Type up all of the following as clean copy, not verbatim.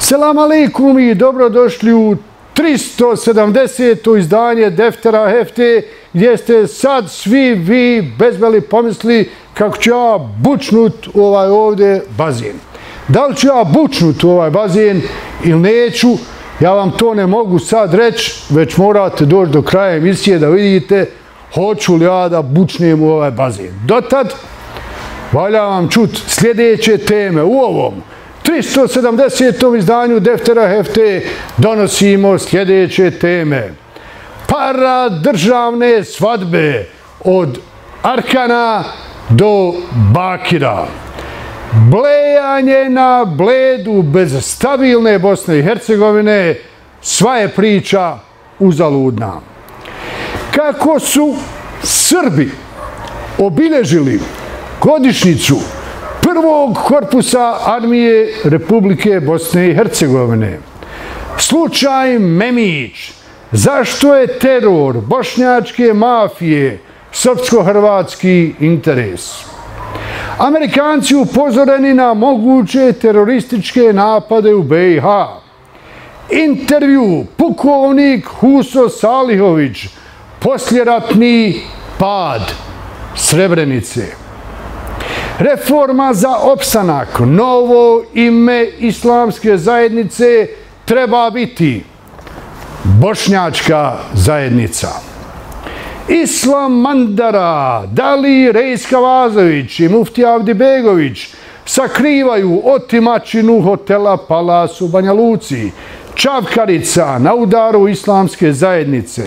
Selam alaikum i dobrodošli u 370. izdanje Deftera Hefte, gdje ste sad svi vi bezbeli pomisli kako ću ja bučnut u ovaj ovdje bazen. Da li ću ja bučnut u ovaj bazen ili neću, ja vam to ne mogu sad reći, već morate doći do kraja emisije da vidite hoću li ja da bučnem u ovaj bazen. Dotad, valja vam čut sljedeće teme u ovom 370. izdanju Deftera Hefte donosimo sljedeće teme. Paradržavne svadbe od Arkana do Bakira. Blejanje na bledu bez stabilne Bosne i Hercegovine, sva je priča uzaludna. Kako su Srbi obilježili godišnjicu prvog korpusa armije Republike Bosne i Hercegovine. Slučaj Memić. Zašto je teror bošnjačke mafije srpsko-hrvatski interes? Amerikanci upozoreni na moguće terorističke napade u BiH. Intervju pukovnik Huso Salihović, posljeratni pad Srebrenice. Reforma za opstanak, novo ime islamske zajednice treba biti Bošnjačka zajednica. Islam Mandara, Dali Rejska-Vazović i Muftija Avdibegović sakrivaju otimačinu hotela Palas u Banja Luci. Čavkarica na udaru islamske zajednice.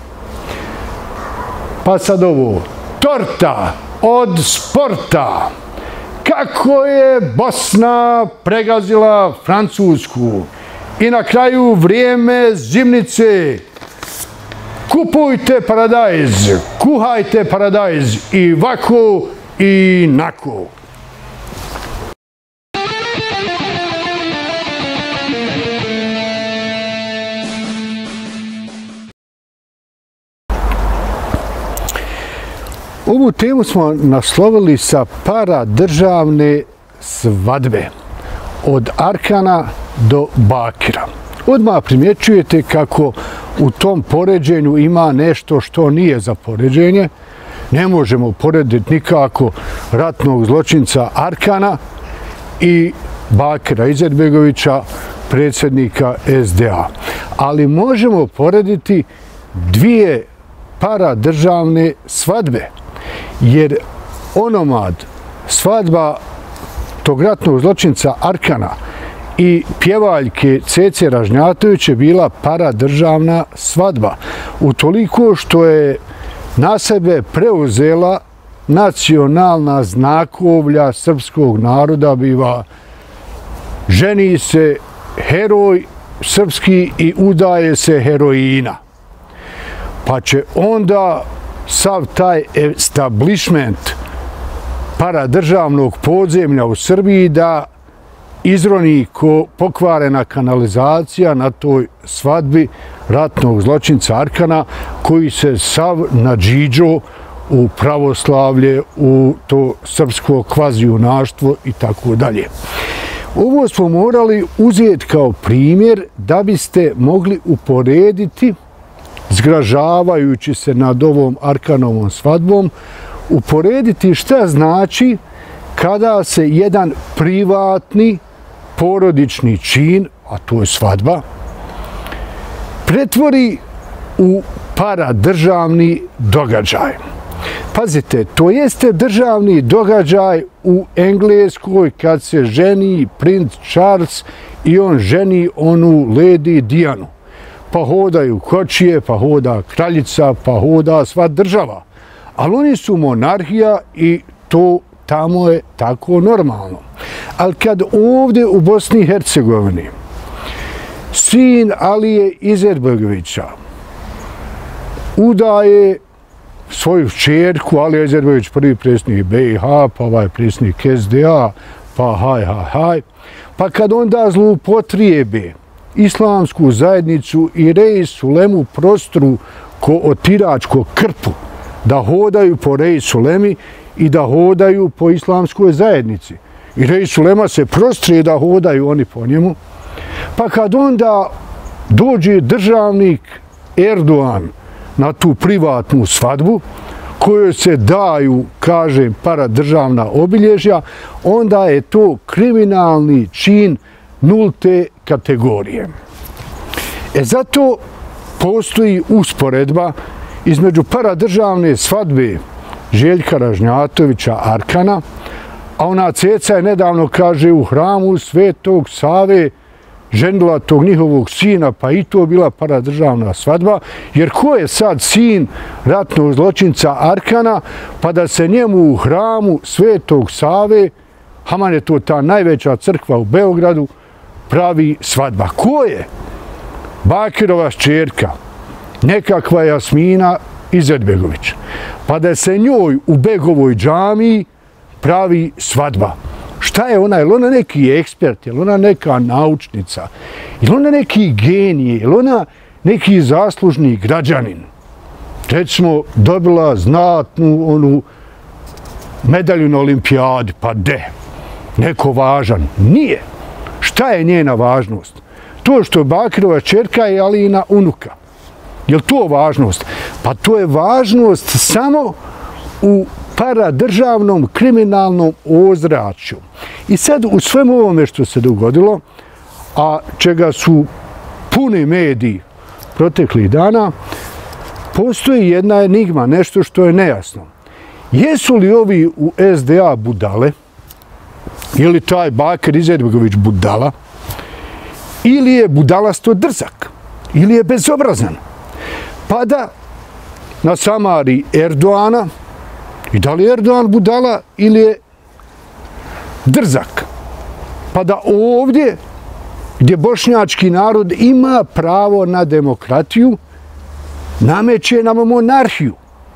Pa sad ovo, torta od sporta. Kako je Bosna pregazila Francusku. I na kraju vrijeme zimnice. Kupujte paradajz, kuhajte paradajz i vako i nako. Ovu temu smo naslovili sa paradržavne svadbe od Arkana do Bakira. Odmah primjećujete kako u tom poređenju ima nešto što nije za poređenje. Ne možemo porediti nikako ratnog zločinca Arkana i Bakira Izetbegovića, predsjednika SDA. Ali možemo porediti dvije paradržavne svadbe. Jer onomad, svadba tog ratnog zločinca Arkana i pjevaljke Cece Ražnjatović je bila paradržavna svadba. Utoliko što je na sebe preuzela nacionalna znakovlja srpskog naroda, biva ženi se heroj srpski i udaje se heroina. Pa će onda sav taj establishment paradržavnog podzemlja u Srbiji da izroni ko pokvarena kanalizacija na toj svadbi ratnog zločinca Arkana, koji se sav nadžiđo u pravoslavlje, u to srpsko kvazijunaštvo i tako dalje. Ovo smo morali uzeti kao primjer da biste mogli uporediti, zgražavajući se nad ovom Arkanovom svadbom, uporediti šta znači kada se jedan privatni porodični čin, a to je svadba, pretvori u paradržavni događaj. Pazite, to jeste državni događaj u Engleskoj kad se ženi princ Charles i on ženi onu Lady Dianu. Pa hodaju kočije, pa hoda kraljica, pa hoda sva država. Ali oni su monarhija i to tamo je tako normalno. Ali kad ovdje u Bosni i Hercegovini sin Alije Izetbegovića udaje svoju kćerku, Alija Izetbegović prvi predsjednik BiH, pa ovaj predsjednik SDA, pa haj. Pa kad onda zloupotrijebe islamsku zajednicu i Reis Ulemu prostru ko otiračko krpu, da hodaju po Reis Ulemi i da hodaju po islamskoj zajednici. I Reis Ulema se prostrije da hodaju oni po njemu. Pa kad onda dođe državnik Erdogan na tu privatnu svadbu, kojoj se daju, kažem, paradržavna obilježja, onda je to kriminalni čin nulte kategorije. Zato postoji usporedba između paradržavne svadbe Željka Ražnjatovića Arkana, a ona ceca je nedavno, kaže, u hramu Svetog Save ženila tog njihovog sina, pa i to bila paradržavna svadba, jer ko je sad sin ratnog zločinca Arkana, pa da se njemu u hramu Svetog Save, haman je to ta najveća crkva u Beogradu, pravi svadba. Ko je? Bakirova šćerka, nekakva Jasmina Izetbegović. Pa da se njoj u Begovoj džamiji pravi svadba. Šta je ona? Je li ona neki ekspert? Je li ona neka naučnica? Je li ona neki genije? Je li ona neki zaslužni građanin? Recimo, dobila znatnu onu medalju na olimpijadi. Pa de? Neko važan? Nije. Šta je njena važnost? To što je Bakirova ćerka je Alina unuka. Je li to važnost? Pa to je važnost samo u paradržavnom kriminalnom ozračju. I sad u svemu ovome što se dogodilo, a čega su puni mediji proteklih dana, postoji jedna enigma, nešto što je nejasno. Jesu li ovi u SDA budale, ili taj Bakir Izetbegović budala, ili je budalasto drzak, ili je bezobrazan, pa da nasamari Erdoana, i da li je Erdogan budala ili je drzak, pa da ovdje, gdje bošnjački narod ima pravo na demokratiju, nameće nam monarhiju.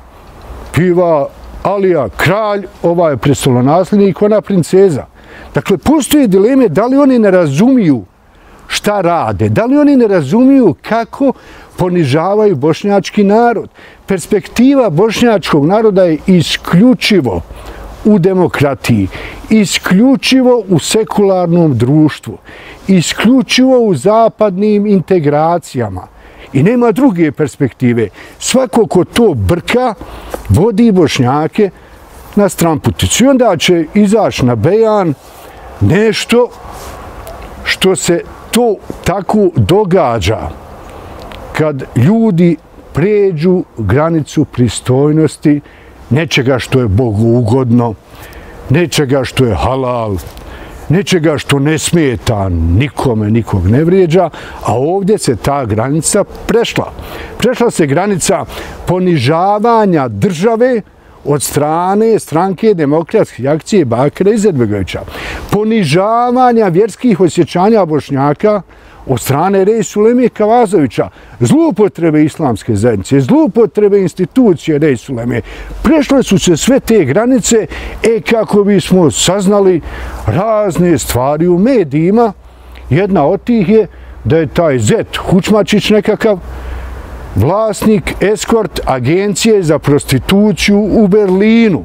Piva Alija kralj, ova je prestolonasljednik, ona princeza. Dakle, postoje dileme da li oni ne razumiju šta rade, da li oni ne razumiju kako ponižavaju bošnjački narod. Perspektiva bošnjačkog naroda je isključivo u demokratiji, isključivo u sekularnom društvu, isključivo u zapadnim integracijama. I nema druge perspektive. Svako ko to brka, vodi Bošnjake na stranputicu. I onda će izaći na bejan nešto što se to tako događa kad ljudi pređu granicu pristojnosti nečega što je Bogu ugodno, nečega što je halal, nečega što ne smeta nikome, nikog ne vrijeđa, a ovdje se ta granica prešla. Prešla se granica ponižavanja države od strane stranke Demokratske akcije Bakira Izetbegovića, ponižavanja vjerskih osjećanja Bošnjaka od strane Rejsuleme Kavazovića, zloupotrebe islamske zajednice, zloupotrebe institucije Rejsuleme. Prešle su se sve te granice kako bismo saznali razne stvari u medijima. Jedna od tih je da je taj Zet Hučmačić nekakav vlasnik eskort agencije za prostituciju u Berlinu.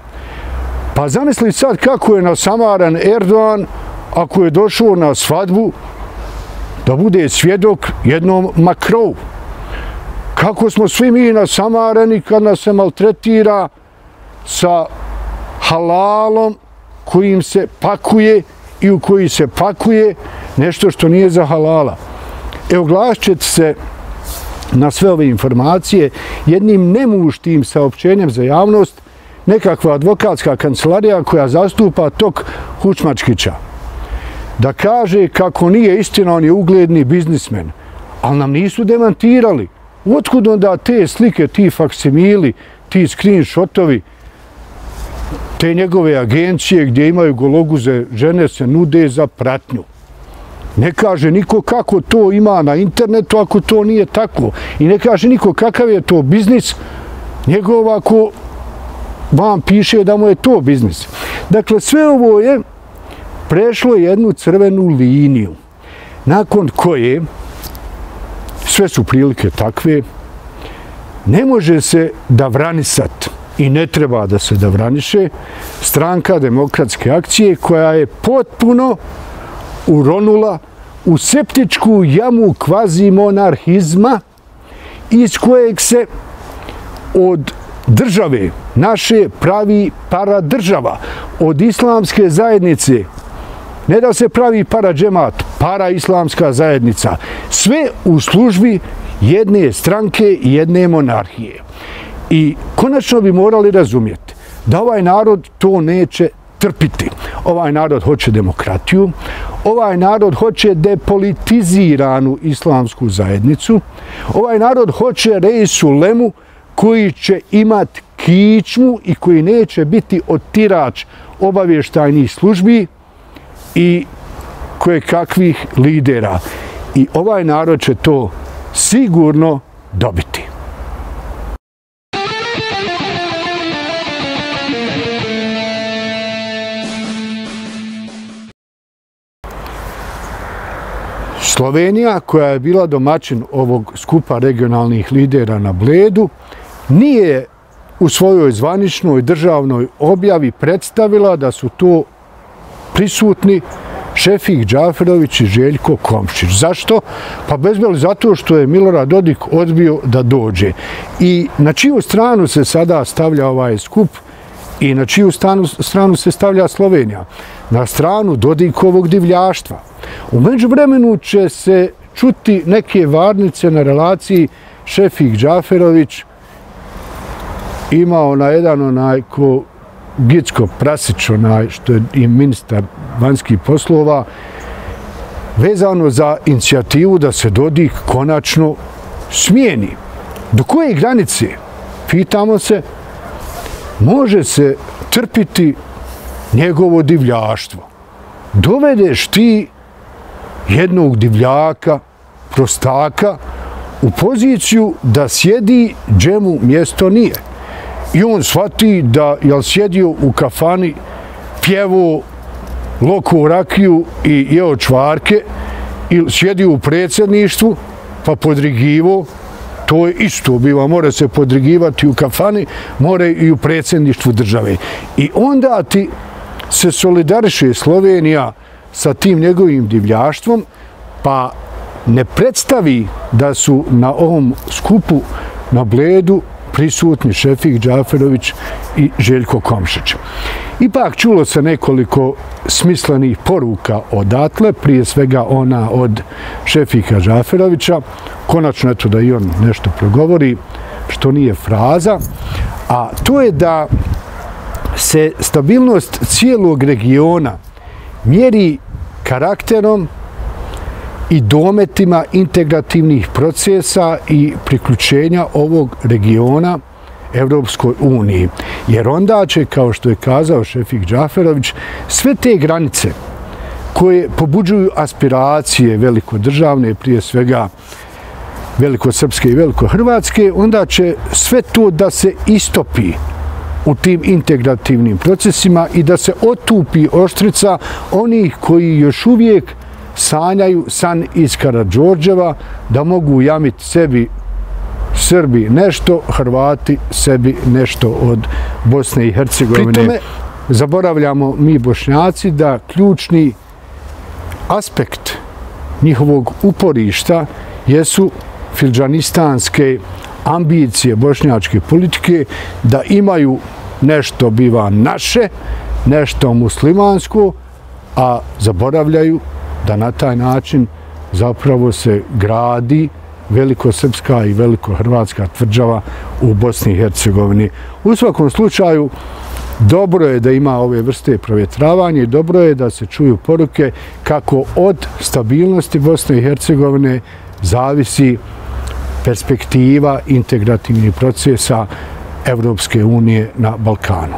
Pa zamisli sad kako je nasamaran Erdogan ako je došao na svadbu da bude svjedok jednom Macronu. Kako smo svi mi nasamarani kad nas se maltretira sa halalom kojim se pakuje i u koji se pakuje nešto što nije za halala. Evo, glasit ćete se na sve ove informacije jednim nemuštim saopćenjem za javnost nekakva advokatska kancelarija koja zastupa tog Hučmačkića. Da kaže kako nije istina, on je ugledni biznismen. Ali nam nisu demantirali. Otkud onda te slike, ti faksimili, ti screenshotovi, te njegove agencije gdje imaju gologuze žene se nude za pratnju? Ne kaže niko kako to ima na internetu ako to nije tako. I ne kaže niko kakav je to biznis njegov ako vam piše da mu je to biznis. Dakle, sve ovo je prešlo jednu crvenu liniju, nakon koje, sve su prilike takve, ne može se davranisat i ne treba da se davraniše stranka Demokratske akcije koja je potpuno uronula u septičku jamu kvazimonarhizma iz kojeg se od države naše pravi paradržava, od islamske zajednice, ne da se pravi paradžemat, paraislamska zajednica, sve u službi jedne stranke i jedne monarhije. I konačno bi morali razumjeti da ovaj narod to neće trpiti. Ovaj narod hoće demokratiju, ovaj narod hoće depolitiziranu islamsku zajednicu, ovaj narod hoće Reisul Lemu koji će imati kičmu i koji neće biti otirač obavještajnih službi i kojekakvih lidera. I ovaj narod će to sigurno dobiti. Slovenija, koja je bila domaćin ovog skupa regionalnih lidera na Bledu, nije u svojoj zvaničnoj državnoj objavi predstavila da su to prisutni Šefik Džaferović i Željko Komšić. Zašto? Pa bezbjelo zato što je Milorad Dodik odbio da dođe. I na čiju stranu se sada stavlja ovaj skup i na čiju stranu se stavlja Slovenija? Na stranu Dodikovog divljaštva. U međuvremenu će se čuti neke varnice na relaciji Šefik Džaferović imao na jedan ko Gicko Prasić, što je i ministar vanjskih poslova, vezano za inicijativu da se Dodik konačno smijeni. Do koje granice, pitamo se, može se trpiti njegovo divljaštvo? Dovedeš ti jednog divljaka, prostaka, u poziciju da sjedi gdje mu mjesto nije. I on shvati da je sjedio u kafani, pjevo loku rakiju i jeo čvarke, ili sjedio u predsjedništvu pa podrigivo, to je isto biva, mora se podrigivati u kafani, mora i u predsjedništvu države. I onda ti se solidariše Slovenija sa tim njegovim divljaštvom, pa ne predstavi da su na ovom skupu na Bledu prisutni Šefik Džaferović i Željko Komšić. Ipak čulo se nekoliko smislenih poruka odatle, prije svega ona od Šefika Džaferovića, konačno eto da i on nešto progovori, što nije fraza, a to je da se stabilnost cijelog regiona mjeri karakterom i dometima integrativnih procesa i priključenja ovog regiona Evropskoj uniji. Jer onda će, kao što je kazao Šefik Džaferović, sve te granice koje pobuđuju aspiracije velikodržavne, prije svega velikosrpske i velikohrvatske, onda će sve to da se istopi u tim integrativnim procesima i da se otupi oštrica onih koji još uvijek sanjaju san iz Karađorđeva, da mogu jamiti sebi Srbi nešto, Hrvati sebi nešto od Bosne i Hercegovine. Pri tome zaboravljamo mi Bošnjaci da ključni aspekt njihovog uporišta jesu fildžanistanske ambicije bošnjačke politike, da imaju nešto biva naše, nešto muslimansko, a zaboravljaju da na taj način zapravo se gradi velikosrpska i velikohrvatska tvrđava u Bosni i Hercegovini. U svakom slučaju, dobro je da ima ove vrste provjetravanja i dobro je da se čuju poruke kako od stabilnosti Bosne i Hercegovine zavisi perspektiva integrativnih procesa Evropske unije na Balkanu.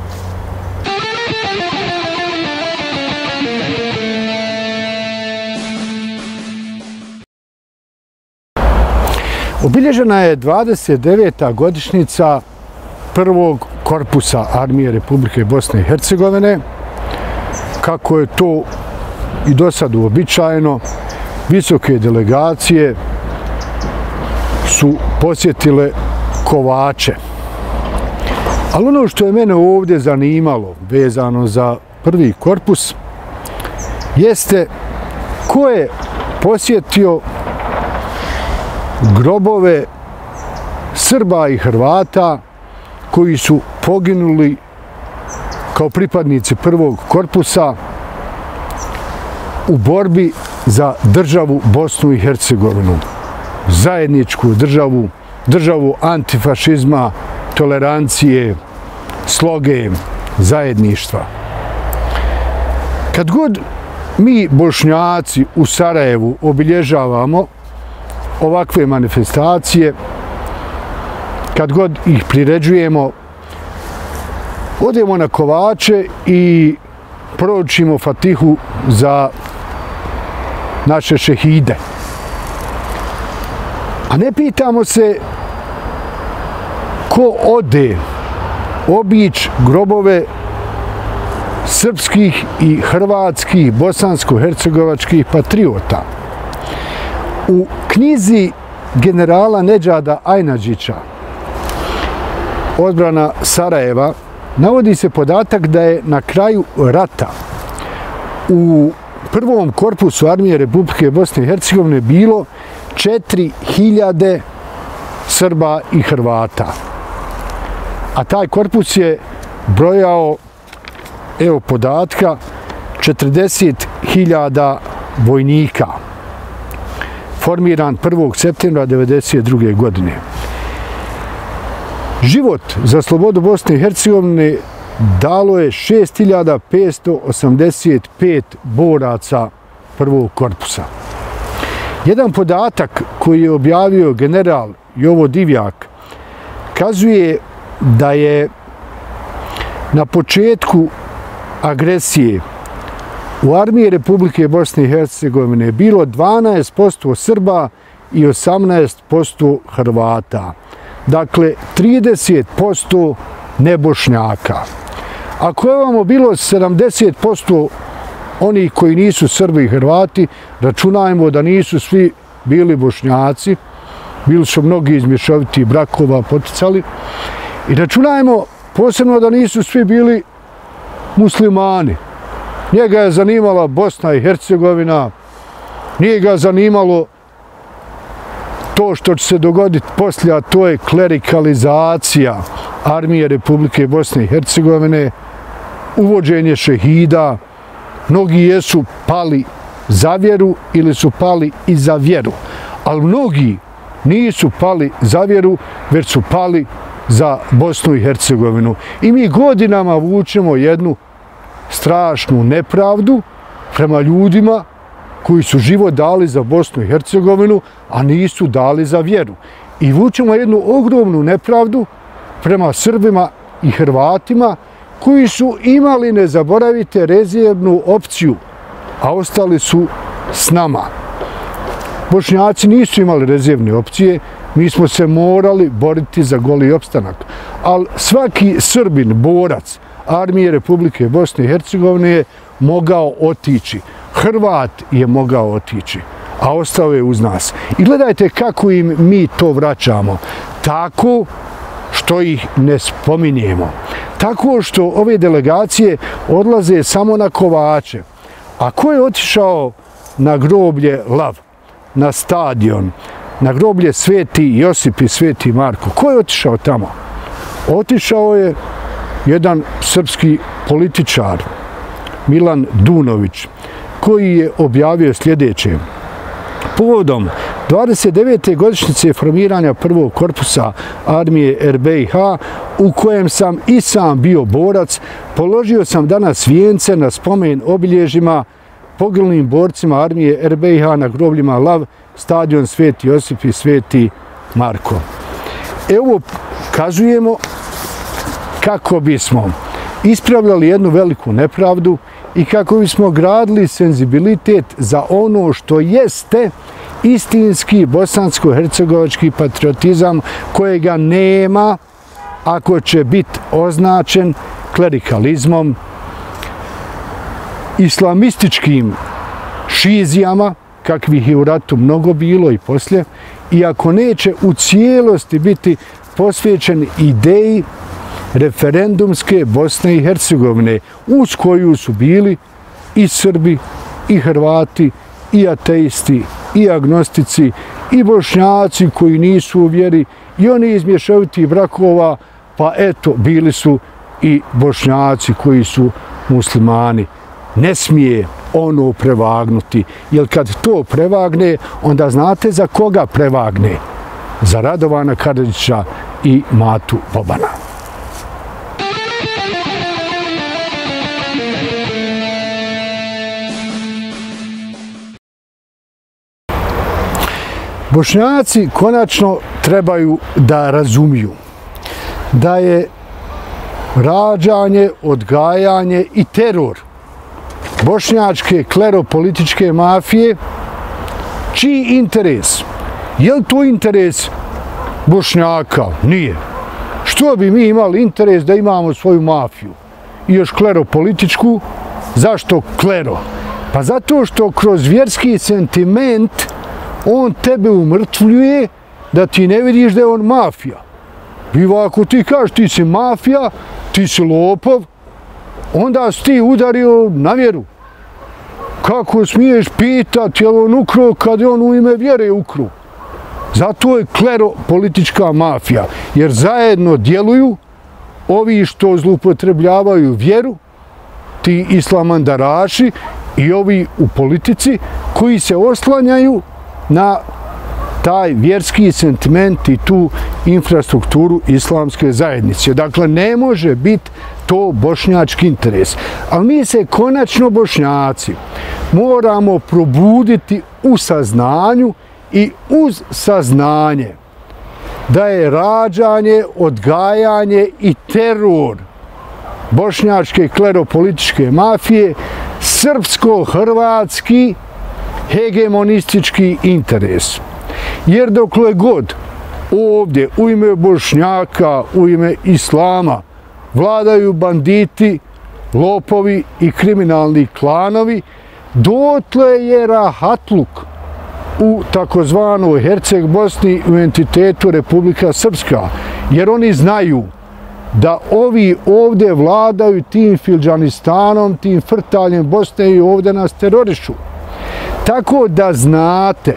Obilježena je 29. godišnjica prvog korpusa Armije Republike Bosne i Hercegovine. Kako je to i do sad uobičajeno, visoke delegacije su posjetile Kovače. Ali ono što je mene ovdje zanimalo, vezano za prvi korpus, jeste ko je posjetio grobove Srba i Hrvata koji su poginuli kao pripadnici prvog korpusa u borbi za državu Bosnu i Hercegovinu, zajedničku državu, državu antifašizma, tolerancije, sloge, zajedništva. Kad god mi Bošnjaci u Sarajevu obilježavamo ovakve manifestacije, kad god ih priređujemo, odemo na kovače i proučimo Fatihu za naše šehide. A ne pitamo se ko ode obići grobove srpskih i hrvatskih, bosansko-hercegovačkih patriota. U knjizi generala Nedžada Ajnadžića Odbrana Sarajeva navodi se podatak da je na kraju rata u prvom korpusu armije Republike Bosne i Hercegovine bilo 4000 Srba i Hrvata. A taj korpus je brojao, evo podatka, 40.000 vojnika, formiran 1. septembra 1992. godine. Život za slobodu Bosne i Hercegovine dalo je 6585 boraca prvog korpusa. Jedan podatak koji je objavio general Jovo Divjak kazuje da je na početku agresije u armiji Republike Bosne i Hercegovine bilo 12% Srba i 18% Hrvata. Dakle, 30% nebošnjaka. Ako je ovamo bilo 70% onih koji nisu Srbi i Hrvati, računajmo da nisu svi bili Bošnjaci, bili su mnogi iz mješovitih brakova poticali, i računajmo posebno da nisu svi bili muslimani. Njega je zanimala Bosna i Hercegovina, nije ga zanimalo to što će se dogoditi poslije, a to je klerikalizacija armije Republike Bosne i Hercegovine, uvođenje šehida. Mnogi jesu pali za vjeru ili su pali i za vjeru, ali mnogi nisu pali za vjeru, već su pali za Bosnu i Hercegovinu. I mi godinama vučemo jednu strašnu nepravdu prema ljudima koji su život dali za Bosnu i Hercegovinu, a nisu dali za vjeru. I vučemo jednu ogromnu nepravdu prema Srbima i Hrvatima koji su imali, ne zaboravite, rezervnu opciju, a ostali su s nama. Bošnjaci nisu imali rezervne opcije, mi smo se morali boriti za goli opstanak. Ali svaki Srbin, borac armije Republike Bosne i Hercegovine je mogao otići. Hrvat je mogao otići, a ostao je uz nas. I gledajte kako im mi to vraćamo. Tako što ih ne spominjemo. Tako što ove delegacije odlaze samo na kovače. A ko je otišao na groblje Lav, na stadion, na groblje Sveti Josip i Sveti Marko? Ko je otišao tamo? Otišao je jedan srpski političar, Milan Dunović, koji je objavio sljedeće. Povodom 29. godišnjice formiranja prvog korpusa armije RBiH, u kojem sam i sam bio borac, položio sam danas vijence na spomen obilježjima poginulim borcima armije RBiH na grobljima Lav, stadion Sveti Josip i Sveti Marko. Evo kazujemo kako bismo ispravljali jednu veliku nepravdu i kako bismo gradili senzibilitet za ono što jeste istinski bosansko-hercegovački patriotizam, kojega nema ako će biti označen klerikalizmom, islamističkim šizijama, kakvih je u ratu mnogo bilo i poslije, i ako neće u cijelosti biti posvećen ideji referendumske Bosne i Hercegovine, uz koju su bili i Srbi, i Hrvati, i ateisti, i agnostici, i Bošnjaci koji nisu u vjeri, i oni iz mješovitih brakova, pa eto, bili su i Bošnjaci koji su muslimani. Ne smije ono prevagnuti, jer kad to prevagne, onda znate za koga prevagne? Za Radovana Karadžića i Matu Bobana. Bošnjaci konačno trebaju da razumiju da je rađanje, odgajanje i teror bošnjačke kleropolitičke mafije čiji interes? Je li to interes Bošnjaka? Nije. Što bi mi imali interes da imamo svoju mafiju? I još kleropolitičku? Zašto klero? Pa zato što kroz vjerski sentiment on tebe umrtvljuje da ti ne vidiš da je on mafija. Biva ako ti kažeš ti si mafija, ti si lopov, onda si ti udario na vjeru. Kako smiješ pitati je li on ukro kad je on u ime vjere ukro? Zato je kleropolitička mafija, jer zajedno djeluju ovi što zloupotrebljavaju vjeru, ti islamandaraši i ovi u politici koji se oslanjaju na taj vjerski sentiment i tu infrastrukturu islamske zajednice. Dakle, ne može biti to bošnjački interes. Ali mi se konačno Bošnjaci moramo probuditi u saznanju i uz saznanje da je rađanje, odgajanje i teror bošnjačke kleropolitičke mafije srpsko-hrvatski hegemonistički interes. Jer dokle god ovdje u ime Bošnjaka, u ime Islama vladaju banditi, lopovi i kriminalni klanovi, dotle je rahatluk u takozvanoj Herceg Bosni u entitetu Republika Srpska. Jer oni znaju da ovi ovdje vladaju tim Fildžanistanom, tim frtaljem Bosne i ovdje nas terorišu. Tako da znate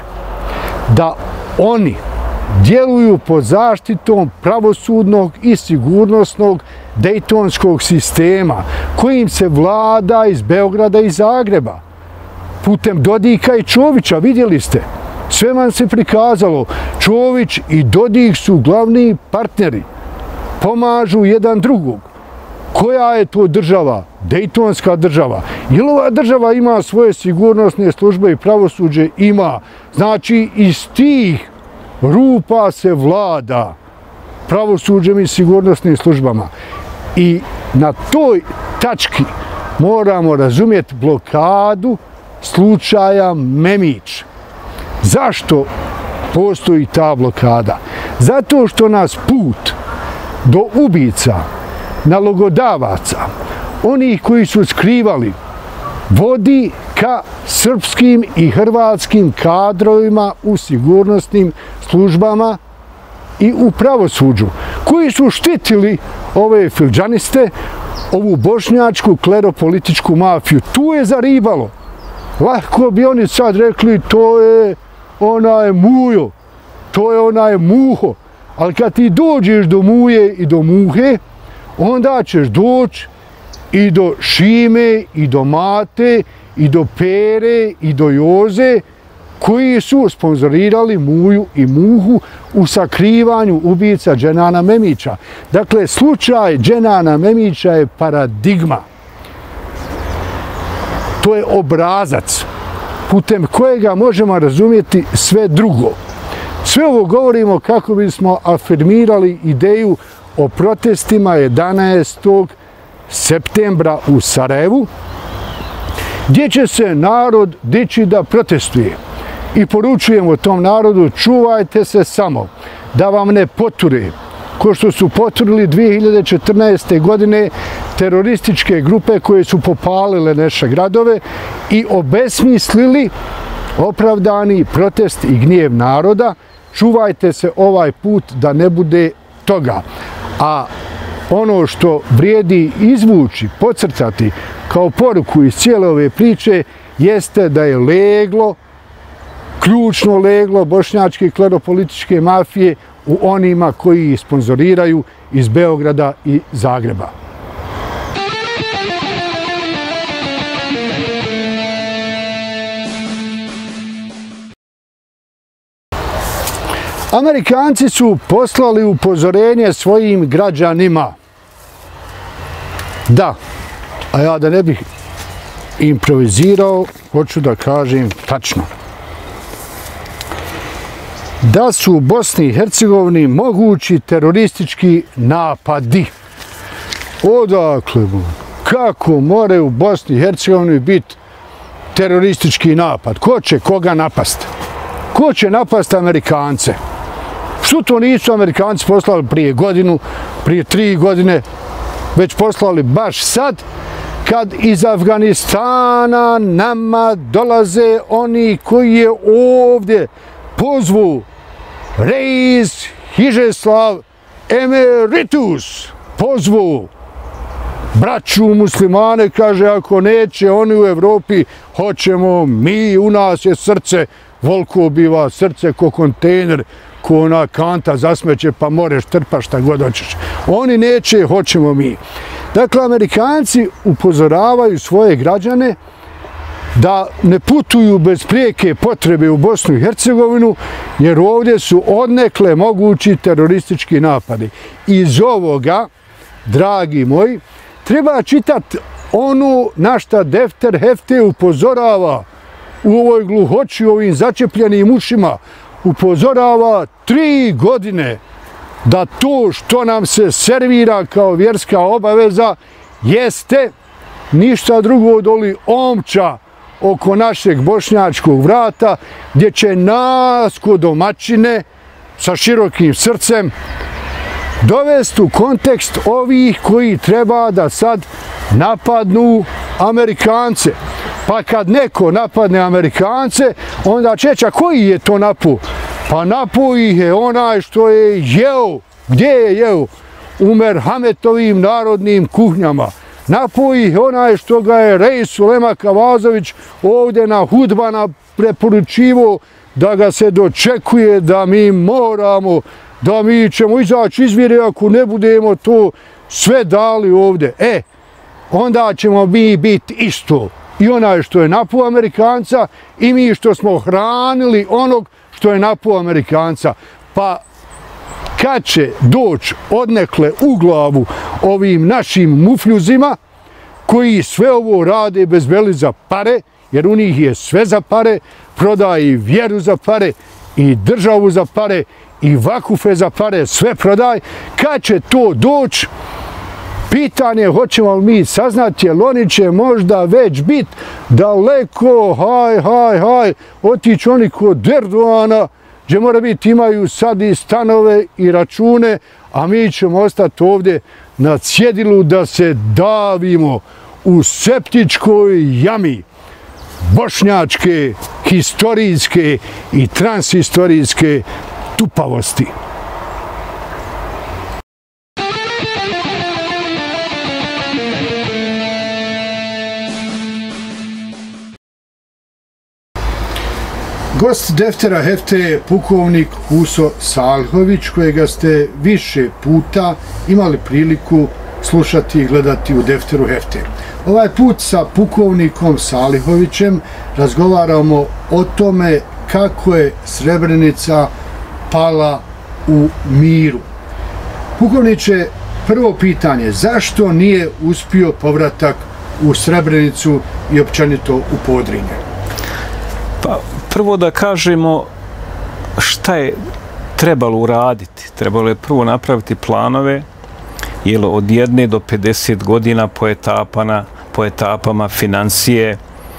da oni djeluju pod zaštitom pravosudnog i sigurnosnog dejtonskog sistema kojim se vlada iz Beograda i Zagreba. Putem Dodika i Čovića, vidjeli ste, sve vam se prikazalo. Čović i Dodik su glavni partneri, pomažu jedan drugog. Koja je to država? Dejtonska država. Jel ova država ima svoje sigurnosne službe i pravosuđe? Ima. Znači, iz tih rupa se vlada pravosuđem i sigurnosnim službama. I na toj tački moramo razumjeti blokadu slučaja Memić. Zašto postoji ta blokada? Zato što nas put do ubica, nalogodavaca, onih koji su skrivali, vodi ka srpskim i hrvatskim kadrovima u sigurnosnim službama i u pravosuđu, koji su štitili ove fildžaniste, ovu bošnjačku kleropolitičku mafiju. Tu je zaribalo. Lahko bi oni sad rekli to je onaj Mujo, to je onaj Muho, ali kad ti dođeš do Muje i do Muhe, onda ćeš doći i do Šime, i do Mate, i do Pere, i do Joze, koji su sponzorirali Muju i Muhu u sakrivanju ubica Dženana Memića. Dakle, slučaj Dženana Memića je paradigma. To je obrazac putem kojega možemo razumjeti sve drugo. Sve ovo govorimo kako bismo afirmirali ideju o protestima 11. septembra u Sarajevu, gdje će se narod dići da protestuje. I poručujemo tom narodu, čuvajte se samo da vam ne poture, ko što su poturili 2014. godine terorističke grupe koje su popalile naše gradove i obesmislili opravdani protest i gnjev naroda. Čuvajte se ovaj put da ne bude toga. A ono što vrijedi izvući, podcrtati kao poruku iz cijele ove priče jeste da je leglo, ključno leglo bošnjačke kleropolitičke mafije u onima koji ih sponzoriraju iz Beograda i Zagreba. Amerikanci su poslali upozorenje svojim građanima. Da, a ja da ne bih improvizirao, hoću da kažem tačno. Da su u Bosni i Hercegovini mogući teroristički napadi. Odakle, kako more u Bosni i Hercegovini biti teroristički napad? Ko će koga napast? Ko će napast Amerikance? Što to nisu Amerikanci poslali prije godinu, prije 3 godine, već poslali baš sad, kad iz Afganistana nama dolaze oni koji je ovdje pozvu Reis Hižeslav Emeritus, pozvu braću muslimane, kaže, ako neće oni u Evropi, hoćemo mi, u nas je srce, volko biva srce ko kontejner, ko ona kanta za smeće, pa moreš trpa šta god hoćeš. Oni neće, hoćemo mi. Dakle, Amerikanci upozoravaju svoje građane da ne putuju bez prijeke potrebe u Bosnu i Hercegovinu, jer ovdje su odnekle mogući teroristički napadi. Iz ovoga, dragi moji, treba čitati ono na šta Defter Hefte upozorava u ovoj gluhoći, ovim začepljenim ušima, upozorava 3 godine da to što nam se servira kao vjerska obaveza jeste ništa drugo od oli omča oko našeg bošnjačkog vrata, gdje će nas ko domaćine sa širokim srcem dovesti u kontekst ovih koji treba da sad napadnu Amerikance. Pa kad neko napadne Amerikance, onda čeća koji je to napu? Pa napu ih je onaj što je jeo. Gdje je jeo? U merhametovim narodnim kuhnjama. Napu ih onaj što ga je Rej Sulema Kavazović ovdje na hudbana preporučivo da ga se dočekuje, da mi moramo, da mi ćemo izaći iz vjere ako ne budemo to sve dali ovdje. Onda ćemo mi biti isto. I onaj što je napuo Amerikanca i mi što smo hranili onog što je napuo Amerikanca. Pa kad će doći odnekle u glavu ovim našim mufljuzima koji sve ovo rade bez veli za pare, jer u njih je sve za pare, prodaje i vjeru za pare i državu za pare i vakufe za pare, sve prodaj, kad će to doći? Pitanje hoćemo li mi saznati, jer oni će možda već biti daleko, haj, otići oni kod Erdoana, gdje mora biti, imaju sad i stanove i račune, a mi ćemo ostati ovdje na cjedilu da se davimo u septičkoj jami bošnjačke, historijske i transhistorijske tupavosti. Gost Deftera Hefte je pukovnik Huso Salihović, kojega ste više puta imali priliku slušati i gledati u Defteru Hefte. Ovaj put sa pukovnikom Salihovićem razgovaramo o tome kako je Srebrenica pala u miru. Pukovniče, prvo pitanje, zašto nije uspio povratak u Srebrenicu i općenito u Podrinje? Pa, prvo da kažemo šta je trebalo uraditi. Trebalo je prvo napraviti planove, jer od 1 do 50 godina po etapama financije,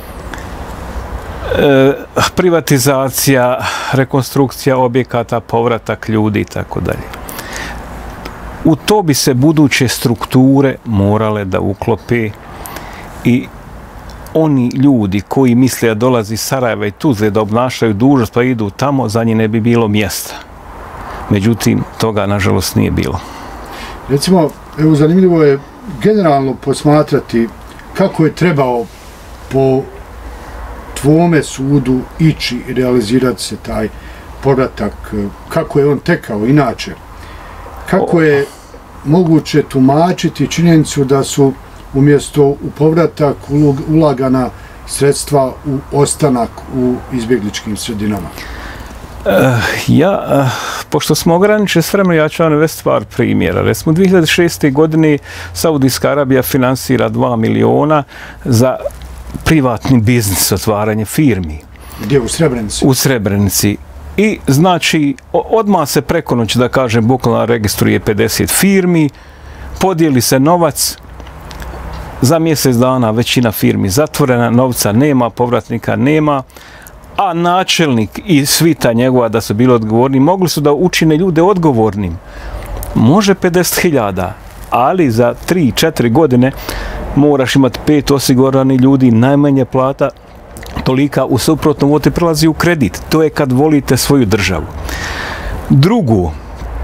privatizacija, rekonstrukcija objekata, povratak ljudi i tako dalje. U to bi se buduće strukture morale da uklope i oni ljudi koji misle da dolazi iz Sarajeva i Tuzle da obnašaju dužnost pa idu tamo, za njih ne bi bilo mjesta. Međutim, toga nažalost nije bilo. Recimo, Evo, zanimljivo je generalno posmatrati kako je trebao po tvome sudu ići i realizirati se taj povratak, kako je on tekao inače, kako je moguće tumačiti činjenicu da su umjesto u povratak ulagana sredstva u ostanak u izbjegličkim sredinama. Pošto smo ograničeni s vremenom, ja ću vam navesti par primjera. Recimo, 2006. godine Saudijska Arabija finansira 2 miliona za privatni biznis, otvaranje firmi. Gdje? U Srebrenici? U Srebrenici. I znači, odmah se preko noći, da kažem, bukvalno registruje 50 firmi, podijeli se novac, za mjesec dana većina firmi zatvorena, novca nema, povratnika nema, a načelnik i svita njegova da su bili odgovorni, mogli su da učine ljude odgovornim. Može 50.000, ali za 3-4 godine moraš imati 5 osiguranih ljudi, najmanje plata, tolika, u suprotnom ovo te prelazi u kredit. To je kad volite svoju državu. Drugo,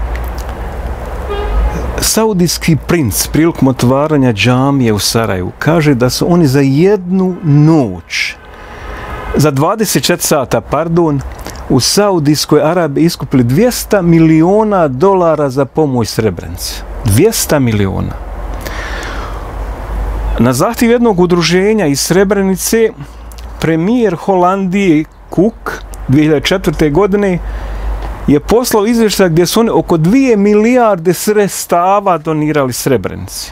saudijski princ prilikom otvaranja džamije u Sarajevu kaže da su oni za jednu noć, za 24 sata, u Saudijskoj Arabiji iskupili $200 miliona za pomoć Srebrenici. 200 miliona. Na zahtjev jednog udruženja iz Srebrenice, premijer Holandije Cook 2004. godine je poslao izvještaj gdje su oni oko 2 milijarde sredstava donirali Srebrenici.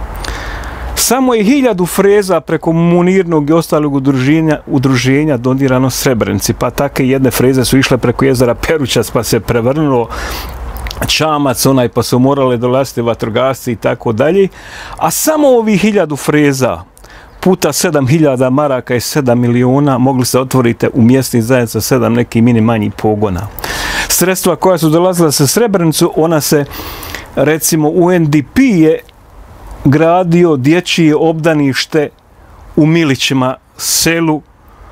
Samo je 1000 freza preko Munirnog i ostalog udruženja donirano Srebrenici, pa take jedne freze su išle preko jezera Perućac, pa se prevrnulo čamac pa su morali dolaziti vatrogasci i tako dalje. A samo ovih 1000 freza puta 7.000 maraka i 7 miliona mogli se otvoriti u mjesni zajednica 7 neki mini manji pogona. Sredstva koja su dolazila sa Srebrenicu, ona se, recimo, UNDP je gradio dječje obdanište u Milićima, selu,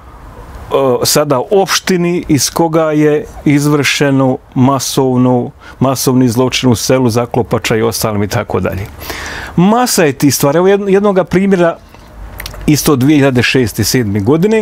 sada opštini iz koga je izvršeno masovni zločin u selu Zaklopača i ostalim i tako dalje. Masa je ti stvari. Evo jednoga primjera, isto 2006-2007. godine,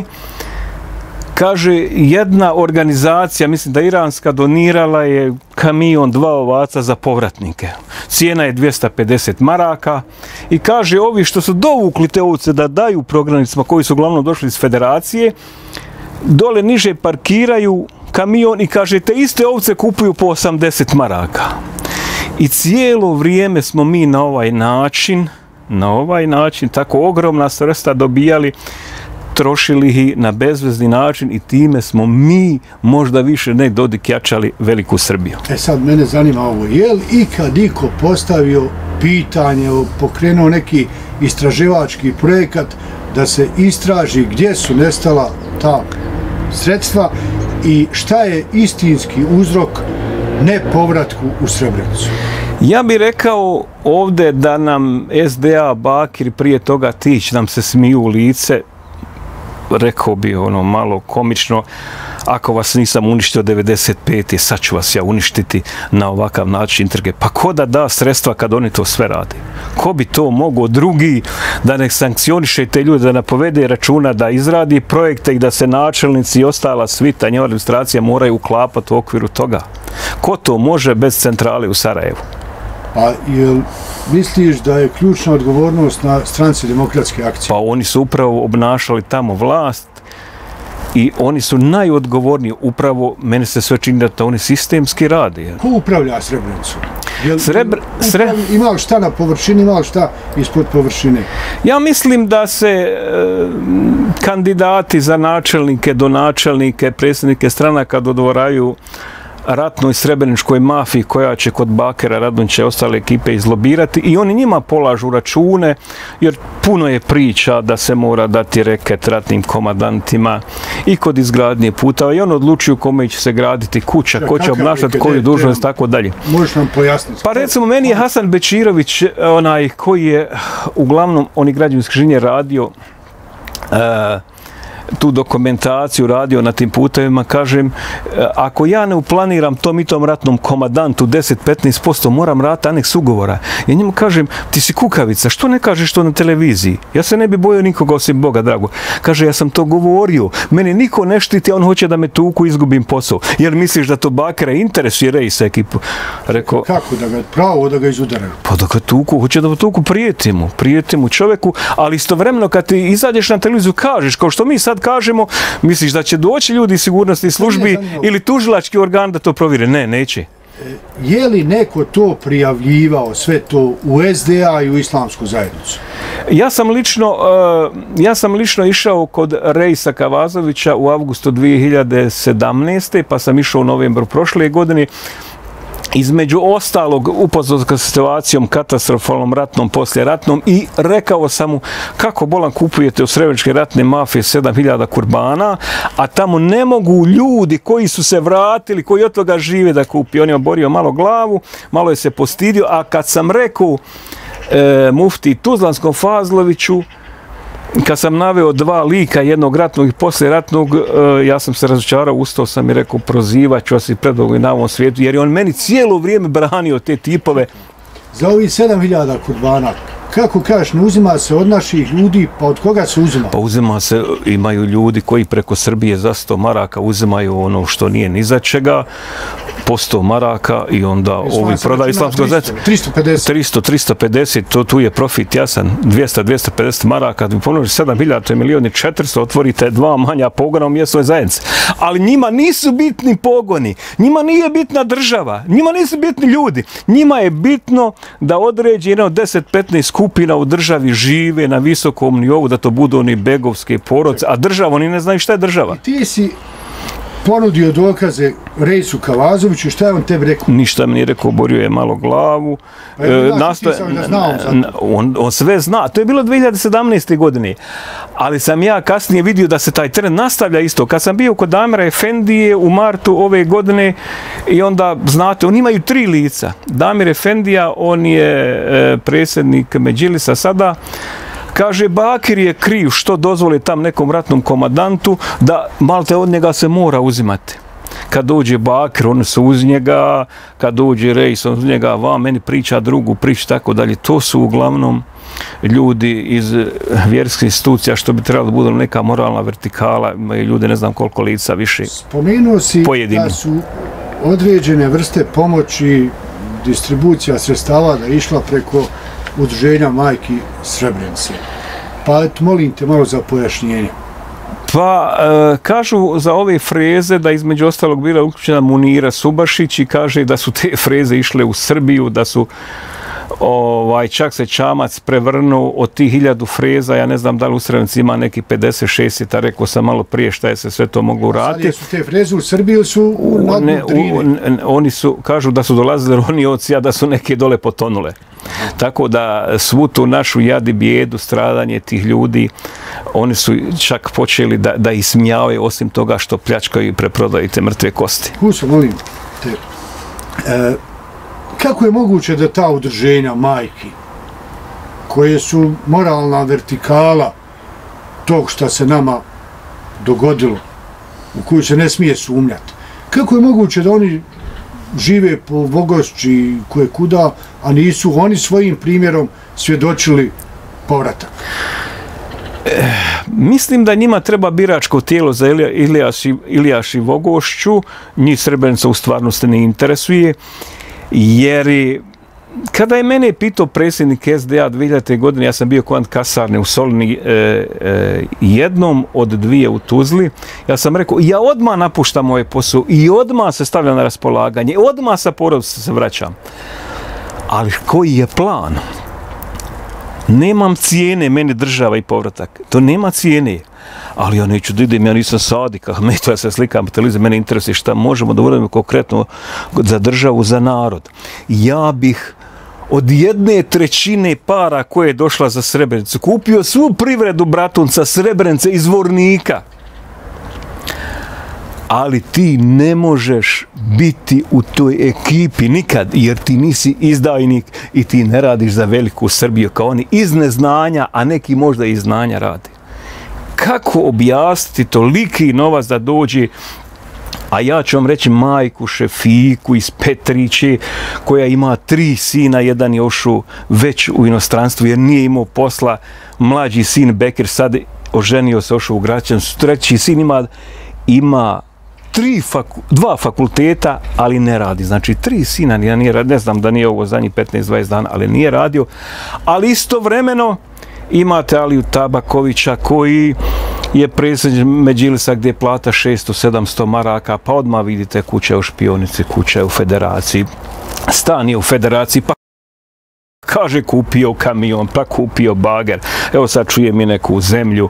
kaže jedna organizacija, mislim da iranska, donirala je kamion 2 ovaca za povratnike. Cijena je 250 maraka i kaže ovi što su dovukli te ovce da daju prognanicima koji su uglavnom došli iz federacije, dole niže parkiraju kamion i kaže te iste ovce kupuju po 80 maraka. I cijelo vrijeme smo mi na ovaj način, tako ogromna sredstva dobijali, trošili ih na bezvezni način i time smo mi možda više ne Dodik jačali veliku Srbiju. Sad mene zanima ovo, je li ikad iko postavio pitanje, pokrenuo neki istraživački projekat da se istraži gdje su nestala ta sredstva i šta je istinski uzrok nepovratku u Srebrenicu? Ja bih rekao ovdje da nam SDA, Bakir, prije toga Tić nam se smiju u lice, rekao bi malo komično, ako vas nisam uništio 95. sad ću vas ja uništiti na ovakav način trge. Pa ko da sredstva kad oni to sve rade? Ko bi to mogao drugi da ne sankcioniše te ljude, da napovede računa, da izradi projekte i da se načelnici i ostala svita, njeva administracija moraju uklapati u okviru toga? Ko to može bez centrale u Sarajevu? A jel misliš da je ključna odgovornost na Stranci demokratske akcije? Pa oni su upravo obnašali tamo vlast i oni su najodgovorniji. Upravo, meni se sve čini da to oni sistemski rade. Ko upravlja Srebrenicom? Ima li šta na površini, ima li šta ispod površine? Ja mislim da se kandidati za načelnike, donačelnike, predsjednike stranaka dodvoraju ratnoj srebreničkoj mafiji koja će kod Bakera, Radonjića i ostale ekipe izlobirati i oni njima polažu račune jer puno je priča da se mora dati reket ratnim komandantima i kod izgradnje puta i on odlučuju kome će se graditi kuća, ko će obnašati koju dužnost, tako dalje. Možeš nam pojasniti? Pa recimo meni je Hasan Bečirović, koji je uglavnom oni građevinski inženjer radio, tu dokumentaciju radio na tim putevima, kažem, ako ja ne uplaniram tom i tom ratnom komandantu 10-15%, moram raditi aneks ugovora. Ja njemu kažem, ti si kukavica, što ne kažeš to na televiziji? Ja se ne bi bojao nikoga osim Boga, drago. Kaže, ja sam to govorio, mene niko ne štiti, on hoće da me tuku, izgubim posao. Jer misliš da to Bakira interesuje Reisa ekipu? Rekao, kako da ga pravo da ga izudaraju? Pa da ga tuku, hoće da ga tuku, prijeti mu čoveku, ali istovremeno kad ti izađeš na televiziju kažeš, kao što mi sad kažemo, misliš da će doći ljudi iz sigurnosnih službi ili tužilački organ da to provjere? Ne, neće. Je li neko to prijavljivao, sve to u SDA i u islamsku zajednicu? Ja sam lično išao kod Reisa Kavazovića u avgustu 2017. pa sam išao u novembru prošle godine. Između ostalog upoznat sa situacijom katastrofalnom ratnom, poslijeratnom i rekao sam mu kako bolan kupujete u srebreničke ratne mafije 7000 kurbana, a tamo ne mogu ljudi koji su se vratili, koji od toga žive da kupi. On je oborio malo glavu, malo je se postidio, a kad sam rekao mufti Tuzlanskom Fazloviću, kad sam naveo dva lika, jednog ratnog i poslijeratnog, ja sam se razočarao, ustao sam i rekao, prozivat ću vas i predvogu i na ovom svijetu, jer je on meni cijelo vrijeme branio te tipove. Za ovih 7000 kurbana, kako kažeš, ne uzima se od naših ljudi, pa od koga se uzima? Pa uzima se, imaju ljudi koji preko Srbije za 100 maraka uzimaju ono što nije ni za čega, po 100 maraka i onda ovi prodaju islamsko zajednicu. 350, tu je profit jasan, 200-250 maraka, da bi pomnožili 7000, to je 1.400.000, otvorite dva manja pogona u mjesnoj zajednici. Ali njima nisu bitni pogoni, njima nije bitna država, njima nisu bitni ljudi, njima je bitno da određeno 10-15 skupina u državi žive na visokom nivou, da to budu oni begovske porodce, a država, oni ne znaju šta je država. I ti si ponudio dokaze Reisu Kavazoviću, šta je on tebi rekao? Ništa mi nije rekao, borio je malo glavu. On sve zna. To je bilo 2017. godine. Ali sam ja kasnije vidio da se taj trend nastavlja isto. Kad sam bio kod Damira Efendije u martu ove godine i onda, znate, oni imaju 3 lica. Damir Efendija, on je predsjednik Međilisa sada. Kaže, Bakir je kriv što dozvoli tam nekom ratnom komandantu da malte od njega se mora uzimati. Kad dođe Bakir, oni su uz njega, kad dođe Reis, on uz njega, meni priča drugu priču, tako dalje. To su uglavnom ljudi iz vjerskih institucija, što bi trebalo da bude neka moralna vertikala, imaju ljudi ne znam koliko lica više. Spomenuo si da su određene vrste pomoći, distribucija sredstava da je išla preko udruženja majki Srebrenice. Pa molim te malo za pojašnjenje. Pa kažu za ove freze da između ostalog bila uključena Munira Subašić i kaže da su te freze išle u Srbiju, da su čak se Čamac prevrnuo od tih 1000 freza, ja ne znam da li u Srebrenici ima neki 56, rekao sam malo prije šta je se sve to moglo uraditi. Sad su te freze u Srbiji su u nadnu Drine? Oni su, kažu da su dolazili ronioci, a da su neke dole potonule. Tako da svu tu našu jad i bijedu, stradanje tih ljudi, oni su čak počeli da ismijavaju, osim toga što pljačkaju i preprodaju te mrtve kosti. Huso, molim te, kako je moguće da ta udruženja majki, koje su moralna vertikala tog što se nama dogodilo, u koju se ne smije sumnjati, kako je moguće da oni žive po Vogošći koje kuda, a nisu oni svojim primjerom svjedočili povratak? Mislim da njima treba biračko tijelo za Ilijaš i Vogošću, njih Srebrenica u stvarnosti ne interesuje, jer kada je mene pitao predsjednik SDA 2000. godine, ja sam bio kod kasarne u Solini, jednom od 2 u Tuzli, ja sam rekao, ja odmah napuštam ovaj posao i odmah se stavljam na raspolaganje, odmah sa porodicom se vraćam. Ali koji je plan? Nemam cijene, meni država i povratak. To nema cijene. Ali ja neću da idem, ja nisam sadik, Ahmeto, ja se slikam po televiziji, mene interesuje šta možemo da uradimo konkretno za državu, za narod. Ja bih od 1/3 para koje je došla za Srebrenicu kupio svu privredu Bratunca, Srebrenice, iz Vornika. Ali ti ne možeš biti u toj ekipi nikad, jer ti nisi izdajnik i ti ne radiš za veliku Srbiju kao oni iz neznanja, a neki možda iz znanja radi. kako objasniti toliki novac da dođe, a ja ću vam reći majku Šefiku iz Petriće koja ima 3 sina, jedan je ošao već u inostranstvu jer nije imao posla, mlađi sin Bekir sad oženio se, ošao u Gračanicu, treći sin ima 2 fakulteta, ali ne radi. Znači 3 sina, ne znam da nije ovo zadnjih 15-20 dana, ali nije radio. Ali istovremeno imate Aliju Tabakovića koji je predsjednik Međilisa gdje je plata 600-700 maraka, pa odmah vidite kuća je u špionici, kuća je u federaciji, stan je u federaciji, pa kaže kupio kamion, pa kupio bager, evo sad čujem i neku zemlju,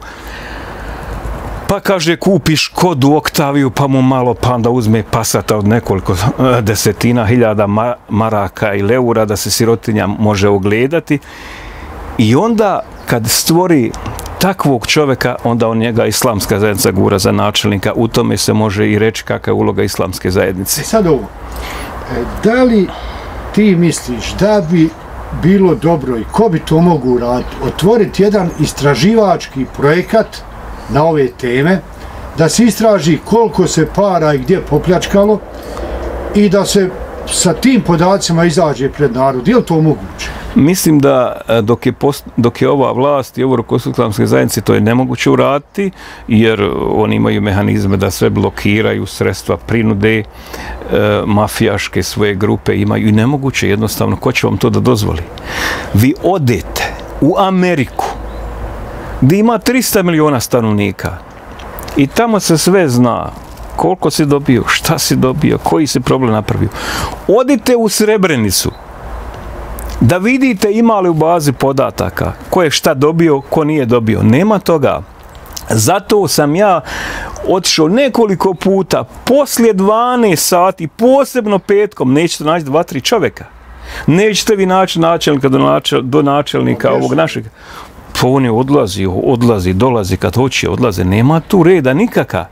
pa kaže kupi Škodu Oktaviju, pa mu malo pa onda uzme Passata od nekoliko desetina hiljada maraka ili eura da se sirotinja može ogledati. I onda kad stvori takvog čovjeka, onda on njega islamska zajednica gura za načelnika. U tome se može i reći kakva je uloga islamske zajednice. Sad ovo, da li ti misliš da bi bilo dobro i ko bi to mogu raditi, otvoriti jedan istraživački projekat na ove teme, da se istraži koliko se para i gdje popljačkalo i da se sa tim podacima izađe pred narod? Je li to moguće? Mislim da dok je ova vlast i ovo rukovodstvo islamske zajednice, to je nemoguće uraditi, jer oni imaju mehanizme da sve blokiraju, sredstva prinude, mafijaške svoje grupe imaju i nemoguće jednostavno. Ko će vam to da dozvoli? Vi odete u Ameriku, gdje ima 300 miliona stanovnika i tamo se sve zna. Koliko si dobio, šta si dobio, koji si problem napravio. Odite u Srebrenicu, da vidite ima li u bazi podataka ko je šta dobio, ko nije dobio. Nema toga. Zato sam ja otišao nekoliko puta, poslije 12 sati, posebno petkom, nećete naći 2-3 čovjeka. Nećete vi naći načelnika do načelnika ovog našeg. Pa on je odlazi, dolazi kad hoće, odlaze. Nema tu reda nikaka.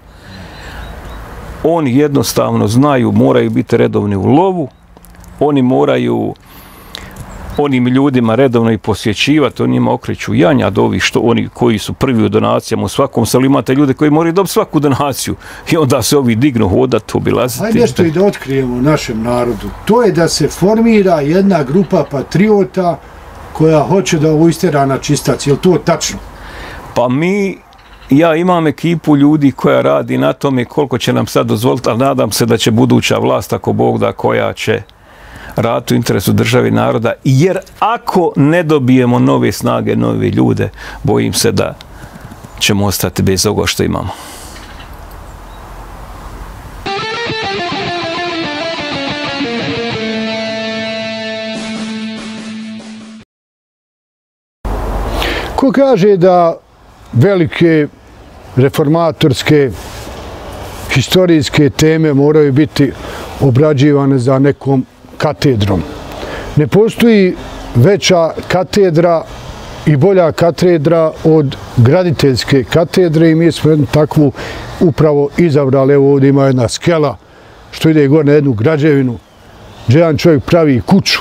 Oni jednostavno znaju, moraju biti redovni u lovu, oni moraju onim ljudima redovno i posjećivati, oni njima okreću janja od ovih što oni koji su prvi u donacijama u svakom selu, imate ljude koji moraju dobiti svaku donaciju i onda se ovi dignu hodati, obilaziti. Hajde nešto i da otkrijemo našem narodu. To je da se formira jedna grupa patriota koja hoće da ovo istera na čistac. Je li to tačno? Pa ja imam ekipu ljudi koja radi na tome koliko će nam sad dozvoliti, ali nadam se da će buduća vlast, ako Bog da, koja će raditi u interesu države i naroda, jer ako ne dobijemo nove snage, nove ljude, bojim se da ćemo ostati bez ovoga što imamo. Ko kaže da velike reformatorske historijske teme moraju biti obrađivane za nekom katedrom? Ne postoji veća katedra i bolja katedra od graditeljske katedre i mi smo jednu takvu upravo izabrali. Evo ovdje ima jedna skela što ide gore na jednu građevinu gdje jedan čovjek pravi kuću.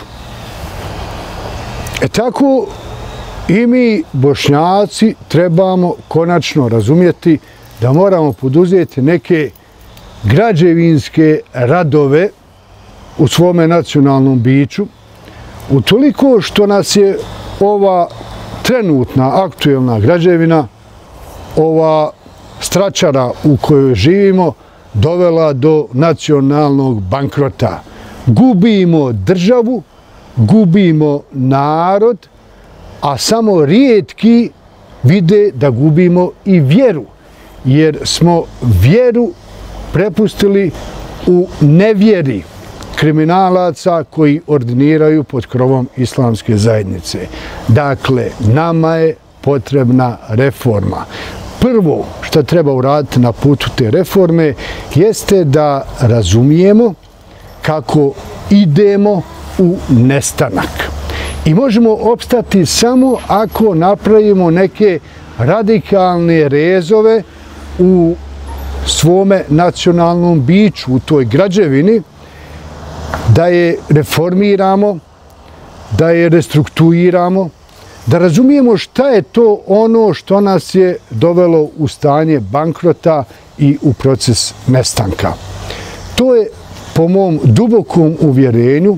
Tako i mi, Bošnjaci, trebamo konačno razumjeti da moramo poduzeti neke građevinske radove u svome nacionalnom biću, utoliko što nas je ova trenutna aktuelna građevina, ova stračara u kojoj živimo, dovela do nacionalnog bankrota. Gubimo državu, gubimo narod, a samo rijetki vide da gubimo i vjeru, jer smo vjeru prepustili u nevjeri kriminalaca koji ordiniraju pod krovom islamske zajednice. Dakle, nama je potrebna reforma. Prvo što treba uraditi na putu te reforme jeste da razumijemo kako idemo u nestanak. I možemo opstati samo ako napravimo neke radikalne rezove u svome nacionalnom biću, u toj građevini, da je reformiramo, da je restrukturiramo, da razumijemo šta je to ono što nas je dovelo u stanje bankrota i u proces nestanka. To je, po mom dubokom uvjerenju,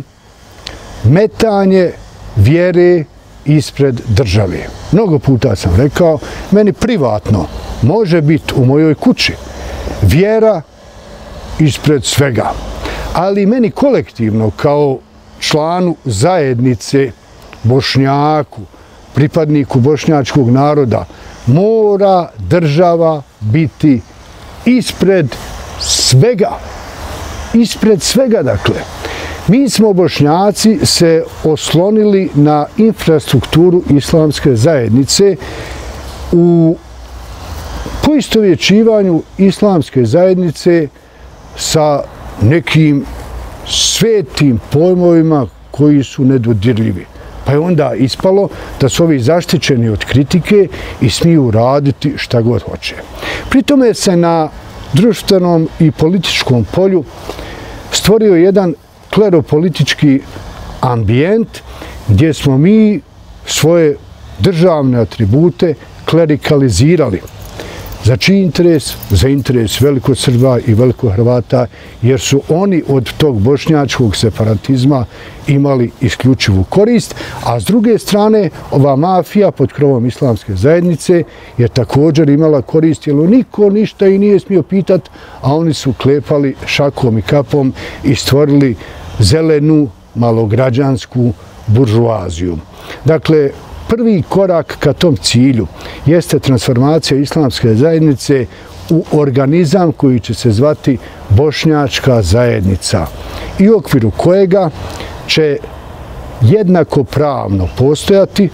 metanje vjere ispred države. Mnogo puta sam rekao, meni privatno može biti u mojoj kući vjera ispred svega, ali meni kolektivno kao članu zajednice, Bošnjaku, pripadniku bošnjačkog naroda, mora država biti ispred svega. Ispred svega, dakle. Mi smo Bošnjaci se oslonili na infrastrukturu islamske zajednice u poistovjećivanju islamske zajednice sa nekim svetim pojmovima koji su nedodirljivi. Pa je onda ispalo da su ovi zaštićeni od kritike i smiju raditi šta god hoće. Pri tome se na društvenom i političkom polju stvorio jedan kleropolitički ambijent gdje smo mi svoje državne atribute klerikalizirali. Za čiji interes? Za interes Velikosrba i Velikohrvata, jer su oni od tog bošnjačkog separatizma imali isključivu korist, a s druge strane ova mafija pod krovom islamske zajednice je također imala korist, jer niko ništa i nije smio pitati, a oni su klepali šakom i kapom i stvorili zelenu, malograđansku buržuaziju. Dakle, prvi korak ka tom cilju jeste transformacija islamske zajednice u organizam koji će se zvati Bošnjačka zajednica i u okviru kojega će jednakopravno postojati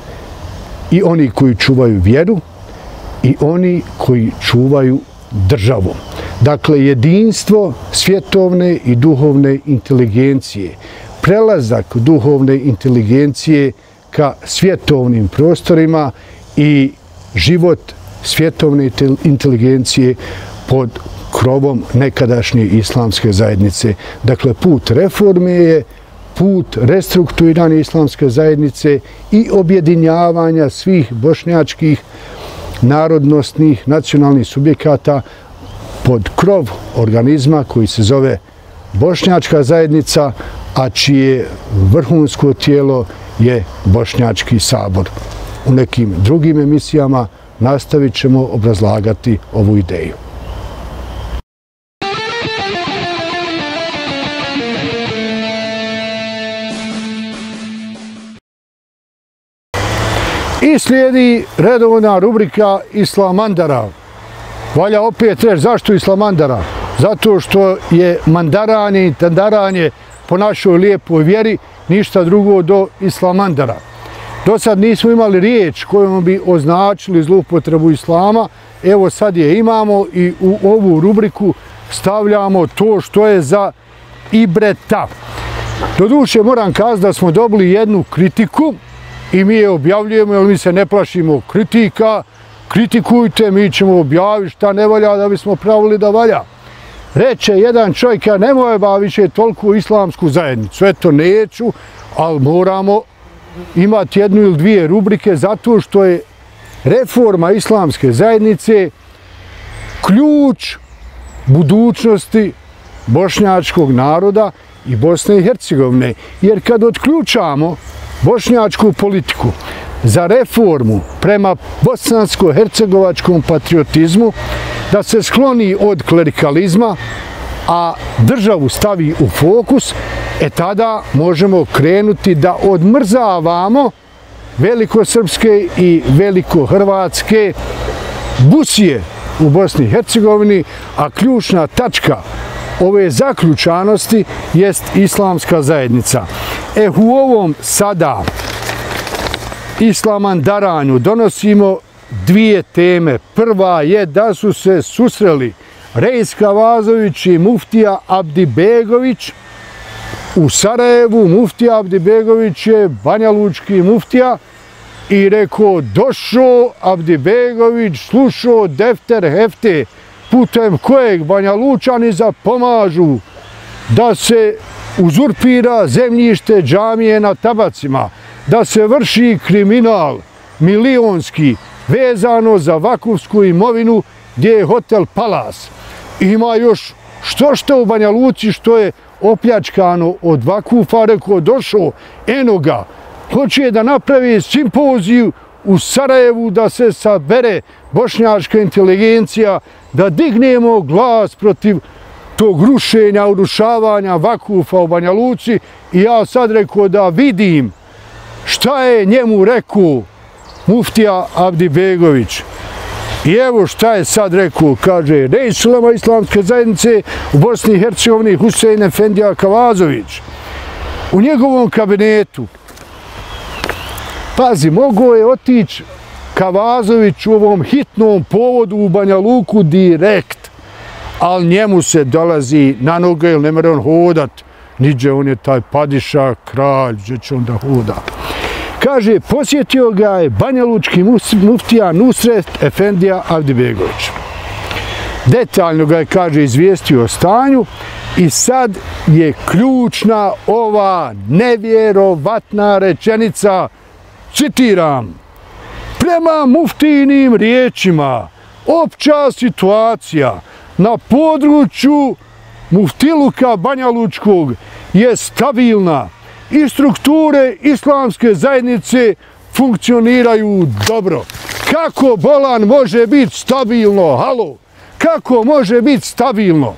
i oni koji čuvaju vjeru i oni koji čuvaju državu. Dakle, jedinstvo svjetovne i duhovne inteligencije, prelazak duhovne inteligencije ka svjetovnim prostorima i život svjetovne inteligencije pod krovom nekadašnje islamske zajednice. Dakle, put reforme je put restrukturiranja islamske zajednice i objedinjavanja svih bošnjačkih narodnostnih nacionalnih subjekata pod krov organizma koji se zove Bošnjačka zajednica, a čije vrhunsko tijelo je Bošnjački sabor. U nekim drugim emisijama nastavit ćemo obrazlagati ovu ideju. I slijedi redovna rubrika Islamandara. Valja opet reći zašto Islamandara? Zato što je mandaranje i tandaranje po našoj lijepoj vjeri ništa drugo do Islamandara. Do sad nismo imali riječ kojom bi označili zloupotrebu islama. Evo sad je imamo i u ovu rubriku stavljamo to što je za ibreta. Doduše moram kazati da smo dobili jednu kritiku i mi je objavljujemo, jer mi se ne plašimo kritika. Kritikujte, mi ćemo objaviti šta ne valja da bismo pravili da valja. Reče jedan čovjek, ja nemoj ba više toliko islamsku zajednicu. Eto, neću, ali moramo imati jednu ili dvije rubrike zato što je reforma islamske zajednice ključ budućnosti bošnjačkog naroda i Bosne i Hercegovine. Jer kad otključamo bošnjačku politiku za reformu prema bosansko-hercegovačkom patriotizmu, da se skloni od klerikalizma, a državu stavi u fokus, tada možemo krenuti da odmrzavamo velikosrpske i velikohrvatske busije u Bosni i Hercegovini, a ključna tačka ove zaključanosti jest islamska zajednica. U ovom sada islamandaranju donosimo dvije teme. Prva je da su se susreli Reis Kavazović i muftija Abdibegović u Sarajevu. Muftija Abdibegović je banjalučki muftija i rekao, došao Abdibegović, slušao defter hefte putem kojeg banjalučani zapomažu da se uzurpira zemljište džamije na Tabacima, da se vrši kriminal milionski vezano za vakufsku imovinu gdje je hotel Palas. Ima još što u Banja Luci što je opljačkano od vakufa, rekao, došao, eno ga, hoće da napravi simpoziju u Sarajevu, da se sabere bošnjačka inteligencija, da dignemo glas protiv tog rušenja, urušavanja vakufa u Banja Luci. I ja sad rekao da vidim šta je njemu rekao muftija Abdibegović. I evo šta je sad rekao, kaže, reis ulema islamske zajednice u Bosni i Hercegovini Husein Efendija Kavazović. U njegovom kabinetu, pazi, mogao je otići Kavazović u ovom hitnom povodu u Banja Luku direkt, ali njemu se dolazi na noge, jer ne mere on hodat, niđe, on je taj padiša, kralj, gdje će on da hoda. Kaže, posjetio ga je banjalučki muftija Nusret Efendija Abdibegović. Detaljno ga je, kaže, izvijestio o stanju i sad je ključna ova nevjerovatna rečenica, citiram, prema muftijinim riječima, opća situacija na području muftiluka banjalučkog je stabilna i strukture islamske zajednice funkcioniraju dobro. Kako bolan može biti stabilno? Halo? Kako može biti stabilno?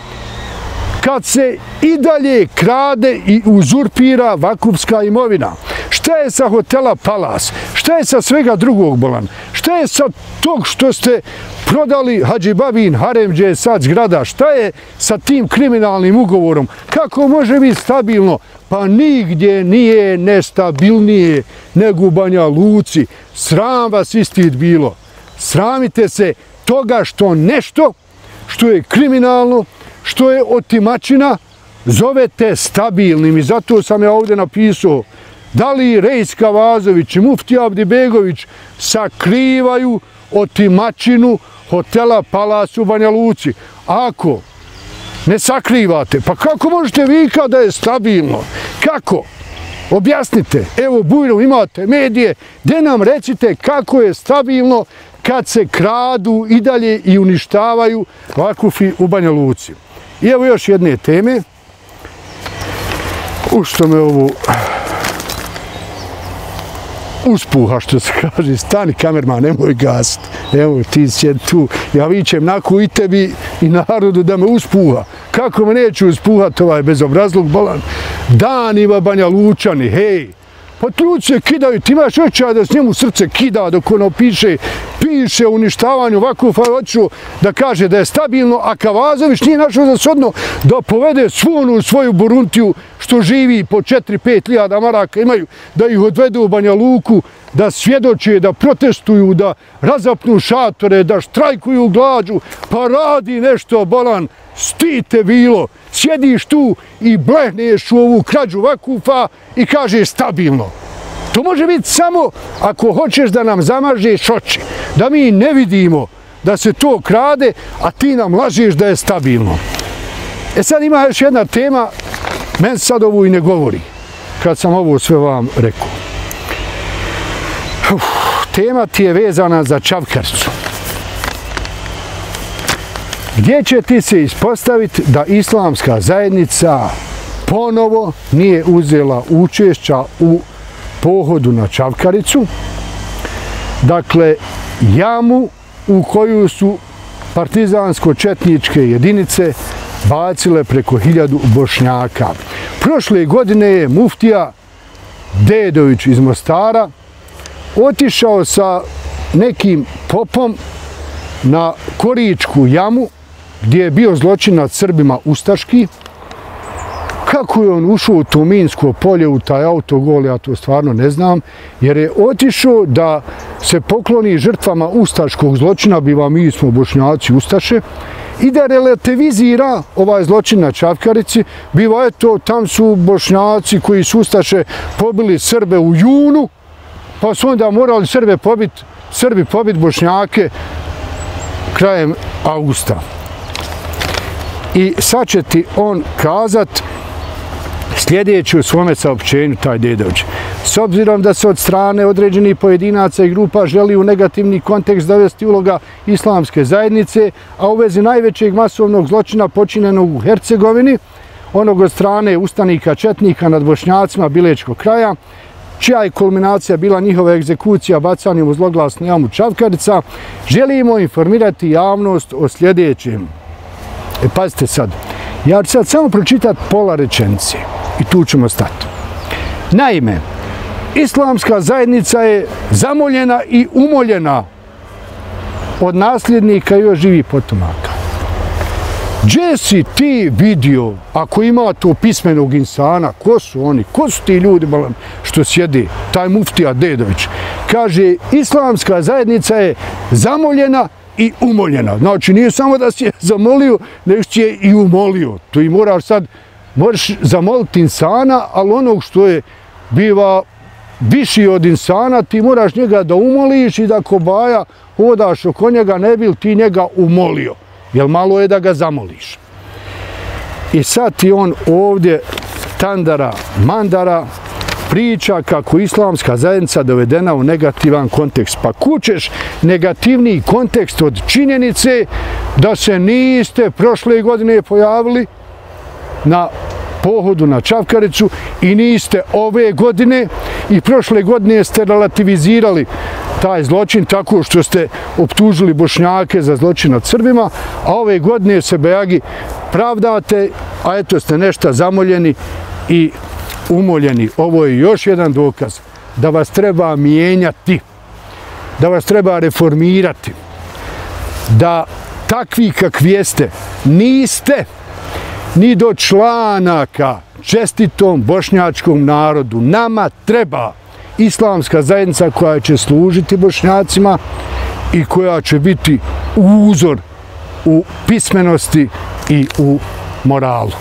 Kad se i dalje krade i uzurpira vakufska imovina. Šta je sa hotela Palas? Šta je sa svega drugog, bolan? Šta je sa tog što ste prodali Hadži Babin harem gdje je sad zgrada? Šta je sa tim kriminalnim ugovorom? Kako može biti stabilno? Pa nigdje nije nestabilnije nego u Banja Luci. Sram vas istid bilo. Sramite se toga što nešto što je kriminalno, što je otimačina, zovete stabilnim. I zato sam ja ovdje napisao da li reis Kavazović i muftija Abdibegović sakrivaju otimačinu hotela Palas u Banja Luci. Ako ne sakrivate, pa kako možete vikati da je stabilno? Kako? Objasnite. Evo, Bujro, imate medije, gdje nam recite kako je stabilno kad se kradu i dalje i uništavaju vakufi u Banja Luci. I evo još jedne teme. Što me ovo uspuha, što se kaže, stani kamerman, nemoj gasiti. Evo, ti sjedi tu. Ja vičem naku i tebi i narodu da me uspuha. Kako me neću uspuhati ovaj bezobrazluk bolan? Danima Banja Lučani, hej! Pa ljudi se kidaju, ti imaš očaj da s njemu srce kida dok ono piše o uništavanju vakufa, hoću da kaže da je stabilno, a Kavazović nije našao za shodno da povede svu onu svoju Buruntiju što živi po 4-5 hiljada maraka imaju, da ih odvedu u Banja Luku, da svjedoče, da protestuju, da razapnu šatore, da štrajkuju glađu, pa radi nešto, bolan, stite bilo, sjediš tu i blehneš u ovu krađu vakufa i kažeš stabilno. To može biti samo ako hoćeš da nam zamažeš oči, da mi ne vidimo da se to krade, a ti nam lažeš da je stabilno. E sad ima još jedna tema, meni sad ovo i ne govori, kad sam ovo sve vam rekao. Tema ti je vezana za Čavkaricu. Gdje će ti se ispostaviti da islamska zajednica ponovo nije uzela učešća u pohodu na Čavkaricu, dakle jamu u koju su partizansko-četničke jedinice bacile preko 1000 Bošnjaka. Prošle godine je muftija Dedović iz Mostara otišao sa nekim popom na Koričku jamu gdje je bio zločin nad Srbima ustaški. Kako je on ušao u to minsko polje, u taj autogol, ja to stvarno ne znam, jer je otišao da se pokloni žrtvama ustaškog zločina, biva mi smo Bošnjaci ustaše, i da relativizira ovaj zločin na Čavkarici, biva eto, tam su Bošnjaci koji su ustaše pobili Srbe u junu, pa su onda morali Srbi pobiti Bošnjake krajem augusta. I sad će ti on kazat sljedeći u svome saopćenju, taj Dedović. s obzirom da se od strane određenih pojedinaca i grupa želi u negativni kontekst dovesti uloga islamske zajednice, a u vezi najvećeg masovnog zločina počinjenog u Hercegovini, onog od strane ustanika četnika nad Bošnjacima Bilečkog kraja, čija je kulminacija bila njihova egzekucija bacanjem u zloglasnu jamu Čavkarica, želimo informirati javnost o sljedećem. Pazite sad, ja ću sad samo pročitati pola rečenice i tu ćemo stati. Naime, islamska zajednica je zamoljena i umoljena od nasljednika još živih potomaka. Gdje si ti vidio, ako ima to pismenog insana, ko su oni, ko su ti ljudi što sjedi, taj muftija Dedović, kaže, islamska zajednica je zamoljena i umoljena. Znači, nije samo da si je zamolio, nego si je i umolio. To i moraš zamoliti insana, ali onog što je biva viši od insana, ti moraš njega da umoliš i da kobaja hodaš oko njega, ne bi li ti njega umolio. Jer malo je da ga zamoliš. I sad ti on ovdje tandara mandara priča kako islamska zajednica dovedena u negativan kontekst. Pa kućeš negativniji kontekst od činjenice da se niste prošle godine pojavili na pohodu na Čavkaricu i niste ove godine i prošle godine ste relativizirali taj zločin tako što ste optužili Bošnjake za zločin nad Srbima, a ove godine se bejagi pravdate, a eto ste nešto zamoljeni i umoljeni. Ovo je još jedan dokaz da vas treba mijenjati, da vas treba reformirati, da takvi kakvi jeste niste ni do članaka čestitom bošnjačkom narodu. Nama treba islamska zajednica koja će služiti Bošnjacima i koja će biti uzor u pismenosti i u moralu.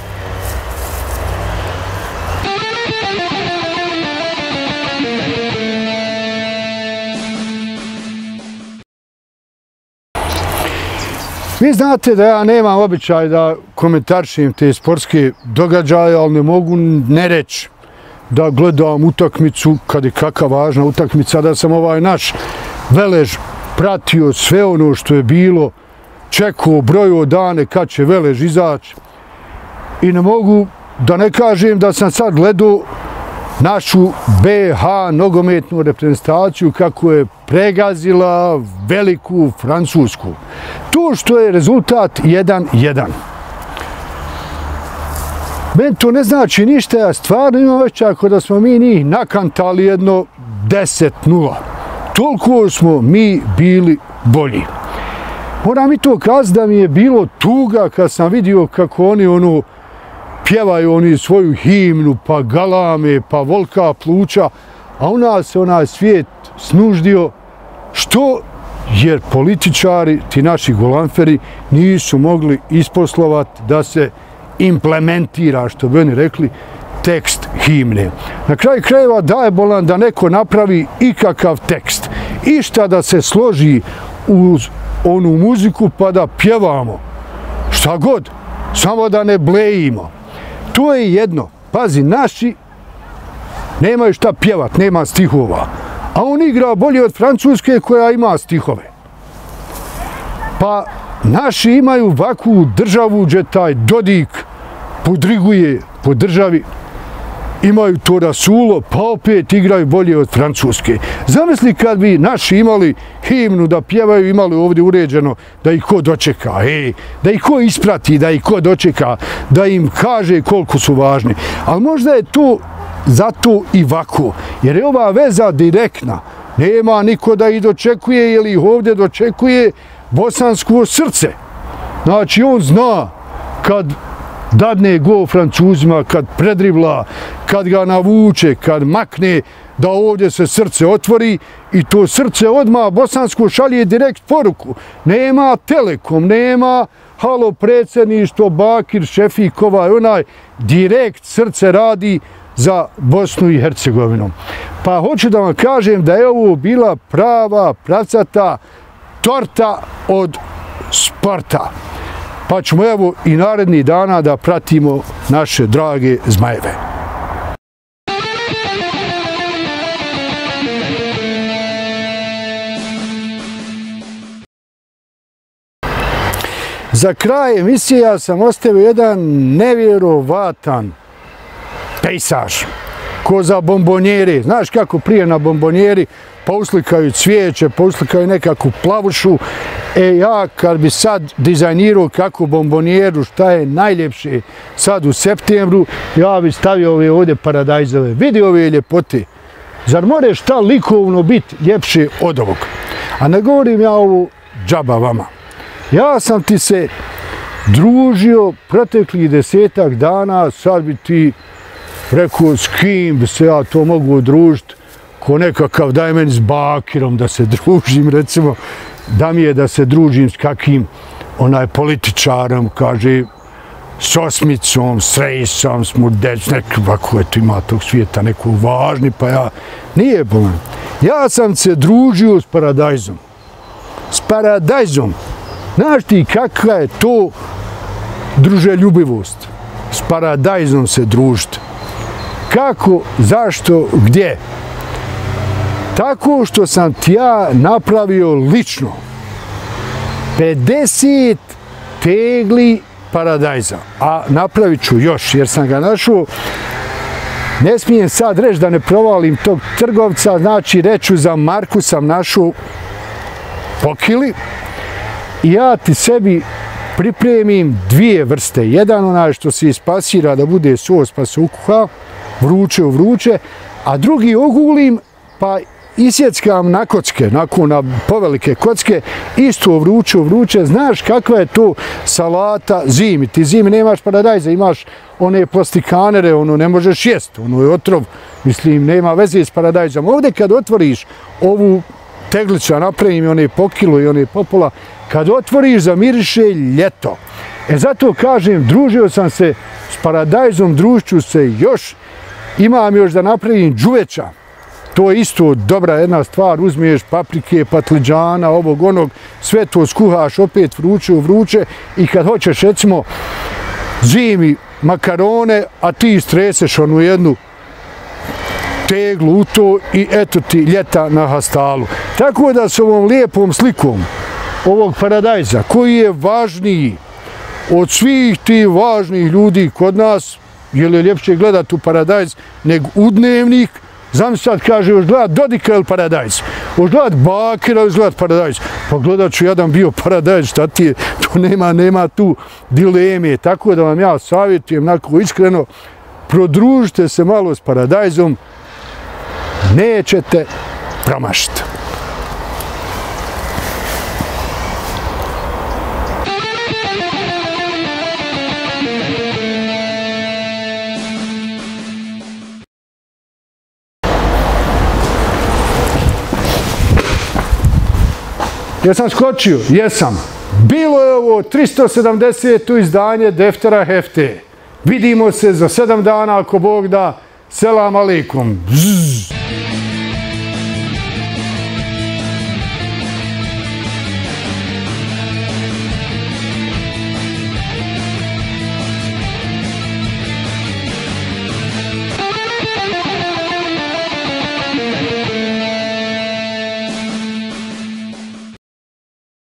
Vi znate da ja nemam običaj da komentarišem te sportske događaje, ali ne mogu ne reći da gledam utakmicu, kad je kakva važna utakmica, da sam ovaj naš Velež pratio sve ono što je bilo, čekao, brojio dane kad će Velež izaći. I ne mogu da ne kažem da sam sad gledao našu BH nogometnu reprezentaciju kako je pregazila veliku Francusku. To što je rezultat 1-1. Meni to ne znači ništa, ja stvarno imam osjećaj kao da smo mi njih nakantali jedno 10-0. Toliko smo mi bili bolji. Moram i to kazati da mi je bilo tuga kad sam vidio kako oni pjevaju oni svoju himnu, pa galame, pa volka pluća, a u nas se onaj svijet snuždio. Što? Jer političari, ti naši golanferi, nisu mogli isposlovati da se implementira, što bi oni rekli, tekst himne. Na kraju krajeva daje bolan da neko napravi ikakav tekst. Išta da se složi uz onu muziku pa da pjevamo. Šta god, samo da ne blejimo. To je jedno. Pazi, naši nemaju šta pjevat, nema stihova. A on igra bolje od Francuske koja ima stihove. Pa naši imaju ovakvu državu gdje taj Dodik podriguje po državi, imaju to rasulo, pa opet igraju bolje od Francuske. Zamisli kad bi naši imali himnu da pjevaju, imali ovdje uređeno da ih ko dočeka, da ih ko isprati, da ih ko dočeka, da im kaže koliko su važni. Ali možda je to zato i ovako, jer je ova veza direktna. Nema niko da ih dočekuje ili ih ovdje dočekuje bosansko srce. Znači on zna kad dadne gol Francuzima, kad predribla, kad ga navuče, kad makne, da ovdje se srce otvori i to srce odmah bosansko šalje direkt poruku. Nema Telekom, nema halo predsjedništvo, Bakir, Šefik, onaj, direkt srce radi za Bosnu i Hercegovinu. Pa hoću da vam kažem da je ovo bila prava, pravcata torta od sporta. Pa ćemo evo i narednih dana da pratimo naše drage zmajeve. Za kraj emisije ja sam ostavio jedan nevjerovatan pejsaž. Ko za bombonjeri. Znaš kako prije na bombonjeri pouslikaju cvijeće, pouslikaju nekakvu plavušu. Ja kad bi sad dizajnirao kakvu bombonjeru, šta je najljepše sad u septembru, ja bi stavio ove ovdje paradajzove. Vidi ove ljepote. Zar more šta likovno biti ljepše od ovog? A ne govorim ja ovo džaba vama. Ja sam ti se družio proteklih 10-ak dana, sad bi ti rekao s kim bi se ja to mogu družiti, ko nekakav daj meni s Bakirom da se družim, recimo, da mi je da se družim s kakim političarom, kaže, s Osmicom, s Rejsom, s Murdeć, nekako eto ima tog svijeta, neko važni, pa ja, nije bolan. Ja sam se družio s paradajzom. S paradajzom. Znaš ti kakva je to druželjubivost? S paradajzom se družiti. Kako, zašto, gdje? Tako što sam ti ja napravio lično 50 tegli paradajza, a napravit ću još jer sam ga našao. Ne smijem sad reći da ne provalim tog trgovca, znači reću za marku sam našao po kili i ja ti sebi pripremim dvije vrste. Jedan onaj što se ispasira da bude sos pa se ukuha, vruće u vruće, a drugi ogulim pa isjeckam na kocke, na povelike kocke, isto vruće u vruće. Znaš kakva je to salata zimi? Ti zimi nemaš paradajza, imaš one plastikanere, ne možeš jest, ono je otrov, mislim, nema veze s paradajzom. Ovdje kad otvoriš ovu teglicu, napravim i one po kilo i one po pola, kad otvoriš zamiriše ljeto. Zato kažem, družio sam se s paradajzom, družit ću se još, imam još da napravim đuveča. To je isto dobra jedna stvar, uzmiješ paprike, patliđana, ovog onog, sve to skuhaš opet vruće u vruće i kad hoćeš recimo zimi makarone, a ti istreseš onu jednu teglu u to i eto ti ljeta na hastalu. Tako da s ovom lijepom slikom ovog paradajza koji je važniji od svih tih važnih ljudi kod nas, jer je ljepše gledati u paradajz nego u dnevnik. Znam sad kaže, još gledat Dodika ili paradajz, još gledat Bakira ili gledat paradajz. Pa gledat ću jedan bio paradajz, šta ti je, to nema tu dileme. Tako da vam ja savjetujem, onako iskreno, prodružite se malo s paradajzom, nećete promašiti. Jesam skočio? Jesam. Bilo je ovo 370. izdanje Deftera Hefte. Vidimo se za 7 dana ako Bog da. Selam aleikum.